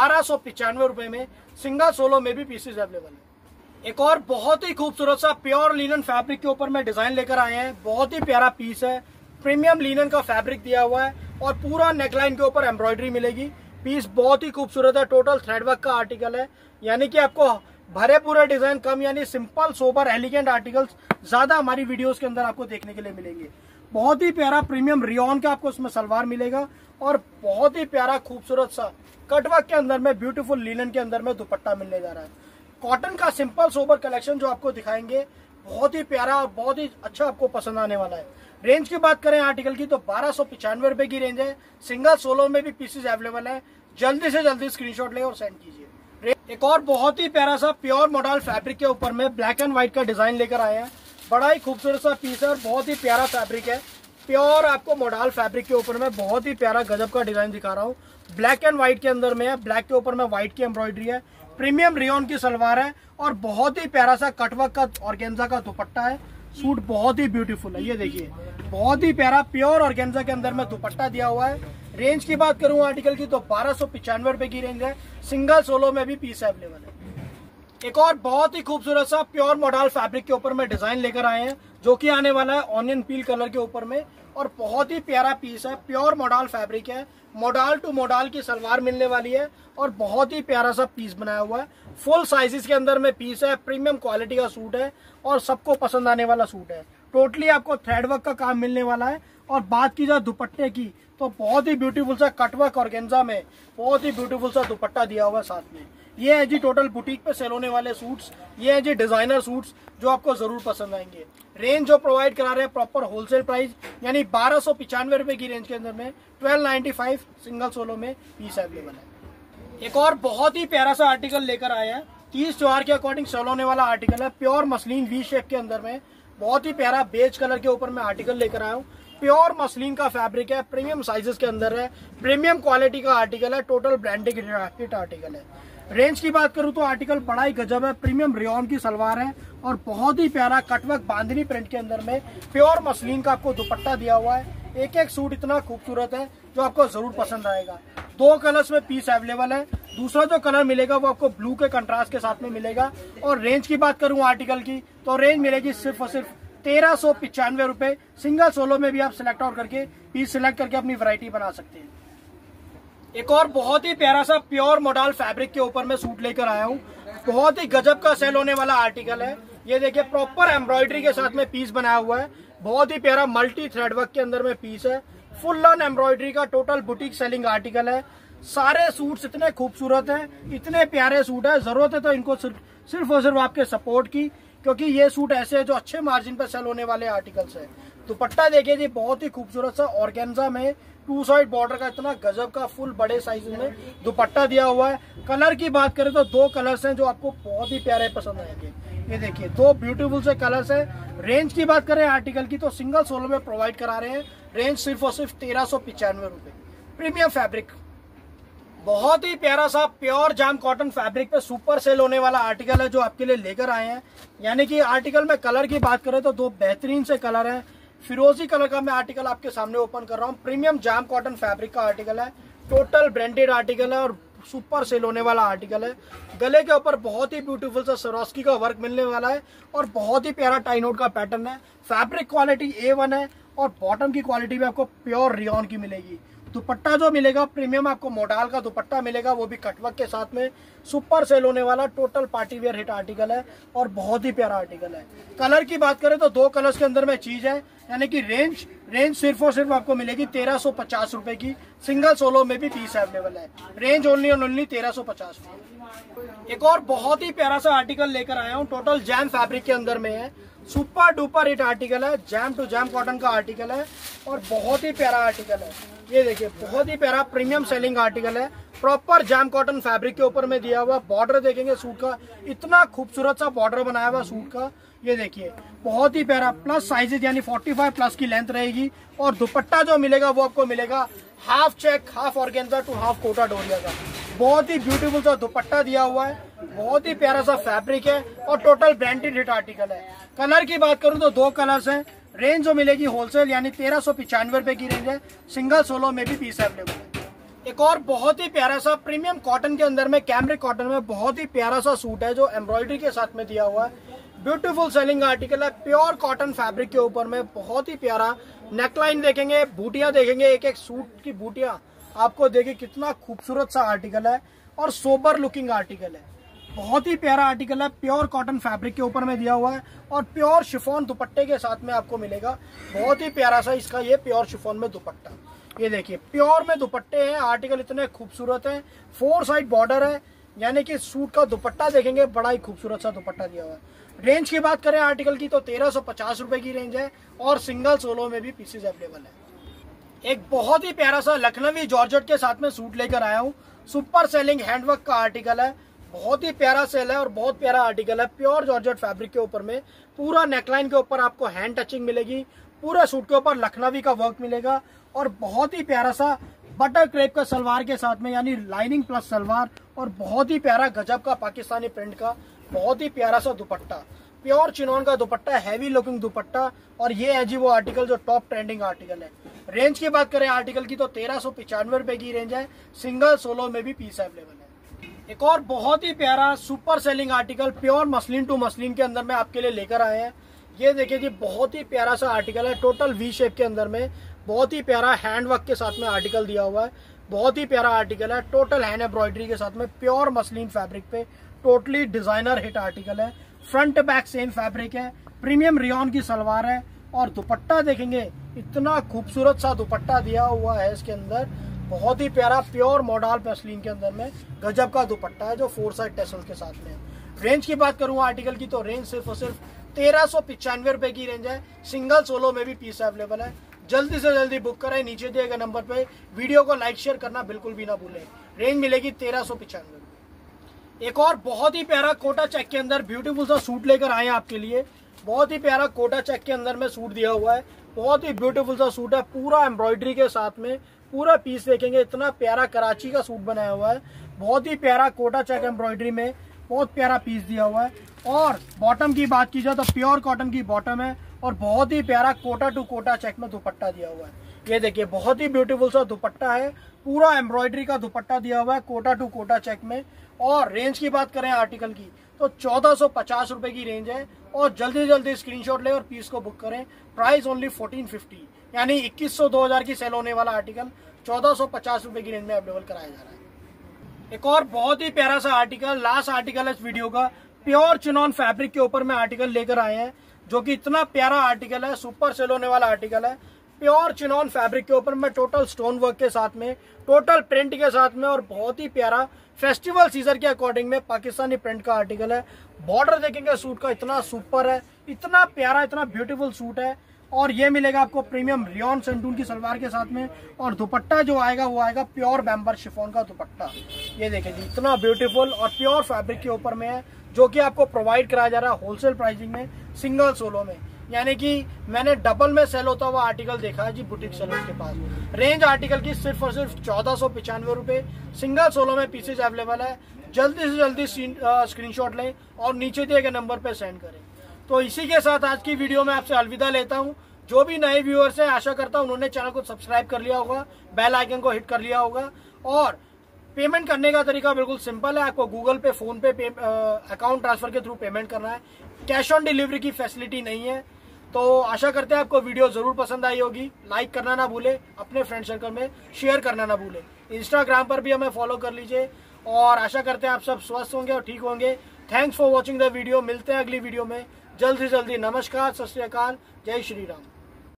1295 रुपए में। सिंगल सोलो में भी पीसेज अवेलेबल है। एक और बहुत ही खूबसूरत सा प्योर लिनन फैब्रिक के ऊपर में डिजाइन लेकर आए हैं। बहुत ही प्यारा पीस है, प्रीमियम लिनन का फैब्रिक दिया हुआ है और पूरा नेकलाइन के ऊपर एम्ब्रॉयडरी मिलेगी। पीस बहुत ही खूबसूरत है, टोटल थ्रेडवर्क का आर्टिकल है। यानी कि आपको भरे पूरे डिजाइन कम यानी सिंपल सोबर एलिगेंट आर्टिकल्स ज्यादा हमारी वीडियोस के अंदर आपको देखने के लिए मिलेंगे। बहुत ही प्यारा प्रीमियम रियॉन का आपको इसमें सलवार मिलेगा और बहुत ही प्यारा खूबसूरत सा कटवर्क के अंदर में ब्यूटीफुल लिनन के अंदर में दुपट्टा मिलने जा रहा है। कॉटन का सिंपल सोबर कलेक्शन जो आपको दिखाएंगे बहुत ही प्यारा और बहुत ही अच्छा आपको पसंद आने वाला है। रेंज की बात करें आर्टिकल की तो 1295 रुपए की रेंज है। सिंगल सोलो में भी पीसेस अवेलेबल है। जल्दी से जल्दी स्क्रीनशॉट ले और सेंड कीजिए। एक और बहुत ही प्यारा सा प्योर मॉडल फैब्रिक के ऊपर में ब्लैक एंड व्हाइट का डिजाइन लेकर आए हैं। बड़ा ही खूबसूरत सा पीस है और बहुत ही प्यारा फैब्रिक है। प्योर आपको मॉडल फैब्रिक के ऊपर में बहुत ही प्यारा गजब का डिजाइन दिखा रहा हूँ। ब्लैक एंड व्हाइट के अंदर में है, ब्लैक के ऊपर में व्हाइट की एम्ब्रॉयडरी है। प्रीमियम रेयॉन की सलवार है और बहुत ही प्यारा सा कटवर्क का ऑर्गेन्जा का दुपट्टा है। सूट बहुत ही ब्यूटीफुल है, ये देखिए बहुत ही प्यारा प्योर ऑर्गेन्जा के अंदर में दुपट्टा दिया हुआ है। रेंज की बात करूं आर्टिकल की तो 1295 रुपए की रेंज है। सिंगल सोलो में भी पीस अवेलेबल है। एक और बहुत ही खूबसूरत सा प्योर मॉडल फैब्रिक के ऊपर में डिजाइन लेकर आए हैं जो कि आने वाला है ऑनियन पील कलर के ऊपर में और बहुत ही प्यारा पीस है। प्योर मॉडल फैब्रिक है, मॉडल टू मॉडल की सलवार मिलने वाली है और बहुत ही प्यारा सा पीस बनाया हुआ है। फुल साइजेस के अंदर में पीस है, प्रीमियम क्वालिटी का सूट है और सबको पसंद आने वाला सूट है। टोटली आपको थ्रेडवर्क का काम मिलने वाला है। और बात की जाए दुपट्टे की तो बहुत ही ब्यूटीफुल सा कटवर्क ऑर्गेन्जा में बहुत ही ब्यूटीफुल सा दुपट्टा दिया हुआ है साथ में। ये है जी टोटल बुटीक पे सेल होने वाले सूट्स, ये है जी डिजाइनर सूट्स जो आपको जरूर पसंद आएंगे। रेंज जो प्रोवाइड करा रहे हैं प्रॉपर होलसेल प्राइस यानी 1295 रुपए की रेंज के अंदर में 1295 सिंगल सोलो में पीस अवेलेबल है। एक और बहुत ही प्यारा सा आर्टिकल लेकर आया है, 30 त्योहार के अकॉर्डिंग सेल होने वाला आर्टिकल है। प्योर मसलिन वी शेप के अंदर में बहुत ही प्यारा बेज कलर के ऊपर में आर्टिकल लेकर आया हूँ। प्योर मसलिन का फैब्रिक है, प्रीमियम साइजेस के अंदर है, प्रीमियम क्वालिटी का आर्टिकल है, टोटल ब्रांडेड हिट आर्टिकल है। रेंज की बात करूं तो आर्टिकल बड़ा ही गजब है। प्रीमियम रेयॉन की सलवार है और बहुत ही प्यारा कटवर्क बांधनी प्रिंट के अंदर में प्योर मसलिन का आपको दुपट्टा दिया हुआ है। एक एक सूट इतना खूबसूरत है जो आपको जरूर पसंद आएगा। 2 कलर्स में पीस अवेलेबल है। दूसरा जो कलर मिलेगा वो आपको ब्लू के कंट्रास्ट के साथ में मिलेगा। और रेंज की बात करूं आर्टिकल की तो रेंज मिलेगी सिर्फ और सिर्फ 1395 रुपए। सिंगल सोलो में भी आप सिलेक्ट आउट करके पीस सिलेक्ट करके अपनी वैरायटी बना सकते हैं। एक और बहुत ही प्यारा सा प्योर मॉडल फैब्रिक के ऊपर में सूट लेकर आया हूँ। बहुत ही गजब का सेल होने वाला आर्टिकल है। ये देखिए प्रॉपर एम्ब्रॉयडरी के साथ में पीस बनाया हुआ है। बहुत ही प्यारा मल्टी थ्रेडवर्क के अंदर में पीस है। फुल ऑन एम्ब्रॉयडरी का टोटल बुटीक सेलिंग आर्टिकल है। सारे सूट्स इतने खूबसूरत हैं, इतने प्यारे सूट है। जरूरत है तो इनको सिर्फ और सिर्फ आपके सपोर्ट की, क्योंकि ये सूट ऐसे है जो अच्छे मार्जिन पर सेल होने वाले आर्टिकल्स है। दुपट्टा देखिए जी बहुत ही खूबसूरत सा ऑर्गेन्जा में 2 साइड बॉर्डर का इतना गजब का फुल बड़े साइज में दुपट्टा दिया हुआ है। कलर की बात करें तो 2 कलर्स हैं जो आपको बहुत ही प्यारे पसंद आएंगे। ये देखिए 2 ब्यूटीफुल से कलर्स हैं। रेंज की बात करें आर्टिकल की तो सिंगल सोलो में प्रोवाइड करा रहे हैं। रेंज सिर्फ और सिर्फ 1395 रुपए। प्रीमियम फैब्रिक बहुत ही प्यारा सा प्योर जाम कॉटन फैब्रिक पे सुपर सेल होने वाला आर्टिकल है जो आपके लिए लेकर आए हैं। यानी कि आर्टिकल में कलर की बात करें तो 2 बेहतरीन से कलर हैं। फिरोजी कलर का मैं आर्टिकल आपके सामने ओपन कर रहा हूँ। प्रीमियम जाम कॉटन फैब्रिक का आर्टिकल है, टोटल ब्रांडेड आर्टिकल है और सुपर सेल होने वाला आर्टिकल है। गले के ऊपर बहुत ही ब्यूटीफुल सा सरोस्की का वर्क मिलने वाला है और बहुत ही प्यारा टाई नोट का पैटर्न है। फैब्रिक क्वालिटी A1 है और बॉटम की क्वालिटी भी आपको प्योर रियॉन की मिलेगी। दुपट्टा जो मिलेगा प्रीमियम आपको मोडाल का दुपट्टा मिलेगा, वो भी कटवर्क के साथ में। सुपर सेल होने वाला total party wear hit article है और बहुत ही प्यारा आर्टिकल है। कलर की बात करें तो 2 कलर्स के अंदर में चीज है, यानी कि रेंज सिर्फ और सिर्फ आपको मिलेगी 1350 रुपए की। सिंगल सोलो में भी पीस अवेलेबल है। रेंज ओनली 1350 रुपए। एक और बहुत ही प्यारा सा आर्टिकल लेकर आया हूँ, टोटल जैम फैब्रिक के अंदर में है। सुपर डुपर हिट आर्टिकल है, जैम टू जैम कॉटन का आर्टिकल है और बहुत ही प्यारा आर्टिकल है। ये देखिए बहुत ही प्यारा प्रीमियम सेलिंग आर्टिकल है। प्रॉपर जैम कॉटन फैब्रिक के ऊपर में दिया हुआ। बॉर्डर देखेंगे सूट का, इतना खूबसूरत सा बॉर्डर बनाया हुआ सूट का। ये देखिए बहुत ही प्यारा, प्लस साइजेज यानी 45 प्लस की लेंथ रहेगी। और दुपट्टा जो मिलेगा वो आपको मिलेगा half check, half organza to half Kota Doria का। बहुत ही ब्यूटीफुल सा दुपट्टा दिया हुआ है, बहुत ही प्यारा सा फैब्रिक है और टोटल ब्रांडेड हिट आर्टिकल है। कलर की बात करूं तो 2 कलर्स हैं। रेंज जो मिलेगी होलसेल यानी 1395 रुपए की रेंज है। सिंगल सोलो में भी पीस अवेलेबल है। एक और बहुत ही प्यारा सा प्रीमियम कॉटन के अंदर में, कैमरिक कॉटन में बहुत ही प्यारा सा सूट है जो एम्ब्रॉयडरी के साथ में दिया हुआ है। ब्यूटीफुल सेलिंग आर्टिकल है, प्योर कॉटन फैब्रिक के ऊपर में। बहुत ही प्यारा नेकलाइन देखेंगे, बूटियां देखेंगे, एक एक सूट की बूटियां आपको देखिए कितना खूबसूरत सा आर्टिकल है और सोबर लुकिंग आर्टिकल है। बहुत ही प्यारा आर्टिकल है, प्योर कॉटन फैब्रिक के ऊपर में दिया हुआ है और प्योर शिफॉन दुपट्टे के साथ में आपको मिलेगा। बहुत ही प्यारा सा इसका ये प्योर शिफॉन में दुपट्टा। ये देखिए प्योर में दुपट्टे हैं, आर्टिकल इतने खूबसूरत है। 4 साइड बॉर्डर है, यानी कि सूट का दुपट्टा देखेंगे बड़ा ही खूबसूरत सा दुपट्टा दिया हुआ है। रेंज की बात करें आर्टिकल की तो 1350 रुपए की रेंज है और सिंगल सोलो में भी पीसेज अवेलेबल है। एक बहुत ही प्यारा सा लखनवी जॉर्जेट के साथ में सूट लेकर आया हूँ। सुपर सेलिंग हैंडवर्क का आर्टिकल है, बहुत ही प्यारा सेल है और बहुत प्यारा आर्टिकल है। प्योर जॉर्जेट फैब्रिक के ऊपर में पूरा नेकलाइन के ऊपर आपको हैंड टचिंग मिलेगी। पूरा सूट के ऊपर लखनवी का वर्क मिलेगा और बहुत ही प्यारा सा बटर क्रेप का सलवार के साथ में, यानी लाइनिंग प्लस सलवार और बहुत ही प्यारा गजब का पाकिस्तानी प्रिंट का बहुत ही प्यारा सा दुपट्टा। प्योर चिनोन का दुपट्टा, हैवी लुकिंग दुपट्टा। और ये है जी वो आर्टिकल जो टॉप ट्रेंडिंग आर्टिकल है। रेंज की बात करें आर्टिकल की तो 1395 रुपए की रेंज है। सिंगल सोलो में भी पीस अवेलेबल है। एक और बहुत ही प्यारा super selling article pure muslin to muslin के अंदर में आपके लिए लेकर आए हैं। ये देखिए जी बहुत ही प्यारा सा आर्टिकल है, टोटल वी शेप के अंदर में बहुत ही प्यारा हैंड वर्क के साथ में आर्टिकल दिया हुआ है। बहुत ही प्यारा आर्टिकल है, टोटल हैंड एम्ब्रॉयडरी के साथ में प्योर मसलिन फैब्रिक पे टोटली डिजाइनर हिट आर्टिकल है। फ्रंट बैक सेम फैब्रिक है, प्रीमियम रियॉन की सलवार है और दुपट्टा देखेंगे इतना खूबसूरत सा दुपट्टा दिया हुआ है इसके अंदर। बहुत ही प्यारा प्योर मोडाल पेस्लिन के अंदर में गजब का दुपट्टा है जो 4 साइड टेसल्स के साथ में है। रेंज की बात करूँ आर्टिकल की तो रेंज सिर्फ और सिर्फ 1395 रुपए की रेंज है। सिंगल सोलो में भी पीस अवेलेबल है। जल्दी से जल्दी बुक करें, नीचे दिए गए नंबर पे। वीडियो को लाइक शेयर करना बिल्कुल भी ना भूलें। रेंज मिलेगी 1395। एक और बहुत ही प्यारा कोटा चेक के अंदर ब्यूटीफुल सा सूट लेकर आए हैं आपके लिए। बहुत ही प्यारा कोटा चेक के अंदर में सूट दिया हुआ है, बहुत ही ब्यूटीफुल सा सूट है, पूरा एम्ब्रॉयडरी के साथ में। पूरा पीस देखेंगे इतना प्यारा कराची का सूट बनाया हुआ है। बहुत ही प्यारा कोटा चेक एम्ब्रॉयडरी में बहुत प्यारा पीस दिया हुआ है। और बॉटम की बात की जाए तो प्योर कॉटन की बॉटम है और बहुत ही प्यारा कोटा टू कोटा चेक में दुपट्टा दिया हुआ है। ये देखिए बहुत ही ब्यूटीफुल सा दुपट्टा है, पूरा एम्ब्रॉयडरी का दुपट्टा दिया हुआ है कोटा टू कोटा चेक में। और रेंज की बात करें आर्टिकल की तो 1450 रुपए की रेंज है और जल्दी जल्दी स्क्रीनशॉट ले और पीस को बुक करें। प्राइस ओनली 1450, यानी 2100 2000 की सेल होने वाला आर्टिकल 1450 रुपए की रेंज में अवेलेबल कराया जा रहा है। एक और बहुत ही प्यारा सा आर्टिकल, लास्ट आर्टिकल है इस वीडियो का, प्योर चिनॉन फैब्रिक के ऊपर में आर्टिकल लेकर आए हैं जो कि इतना प्यारा आर्टिकल है, सुपर सेल होने वाला आर्टिकल है। प्योर चिनॉन फैब्रिक के ऊपर में टोटल स्टोन वर्क के साथ में, टोटल प्रिंट के साथ में और बहुत ही प्यारा फेस्टिवल सीजन के अकॉर्डिंग में पाकिस्तानी प्रिंट का आर्टिकल है। बॉर्डर देखेंगे सूट का इतना सुपर है, इतना प्यारा, इतना ब्यूटीफुल सूट है। और ये मिलेगा आपको प्रीमियम रियॉन सेंटून की सलवार के साथ में और दुपट्टा जो आएगा वो आएगा प्योर बैम्बर शिफॉन का दुपट्टा। ये देखिए जी इतना ब्यूटीफुल और प्योर फैब्रिक के ऊपर में है जो कि आपको प्रोवाइड कराया जा रहा है होलसेल प्राइसिंग में, सिंगल सोलो में। यानी कि मैंने डबल में सेल होता हुआ आर्टिकल देखा है जी बुटीक सेलर्स के पास। रेंज आर्टिकल की सिर्फ और सिर्फ 1495 रुपए। सिंगल सोलो में पीसेज अवेलेबल है। जल्दी से जल्दी स्क्रीनशॉट लें और नीचे दिए गए नंबर पर सेंड करें। तो इसी के साथ आज की वीडियो में आपसे अलविदा लेता हूं। जो भी नए व्यूअर्स हैं, आशा करता हूँ उन्होंने चैनल को सब्सक्राइब कर लिया होगा, बेल आइकन को हिट कर लिया होगा। और पेमेंट करने का तरीका बिल्कुल सिंपल है, आपको Google Pay, PhonePe, account transfer के थ्रू पेमेंट करना है। कैश ऑन डिलीवरी की फैसिलिटी नहीं है। तो आशा करते हैं आपको वीडियो जरूर पसंद आई होगी। लाइक करना ना भूले, अपने फ्रेंड सर्कल में शेयर करना ना भूले। इंस्टाग्राम पर भी हमें फॉलो कर लीजिए। और आशा करते हैं आप सब स्वस्थ होंगे और ठीक होंगे। Thanks for watching the video. मिलते हैं अगली वीडियो में जल्द से जल्दी। नमस्कार, सत श्री अकाल, जय श्री राम।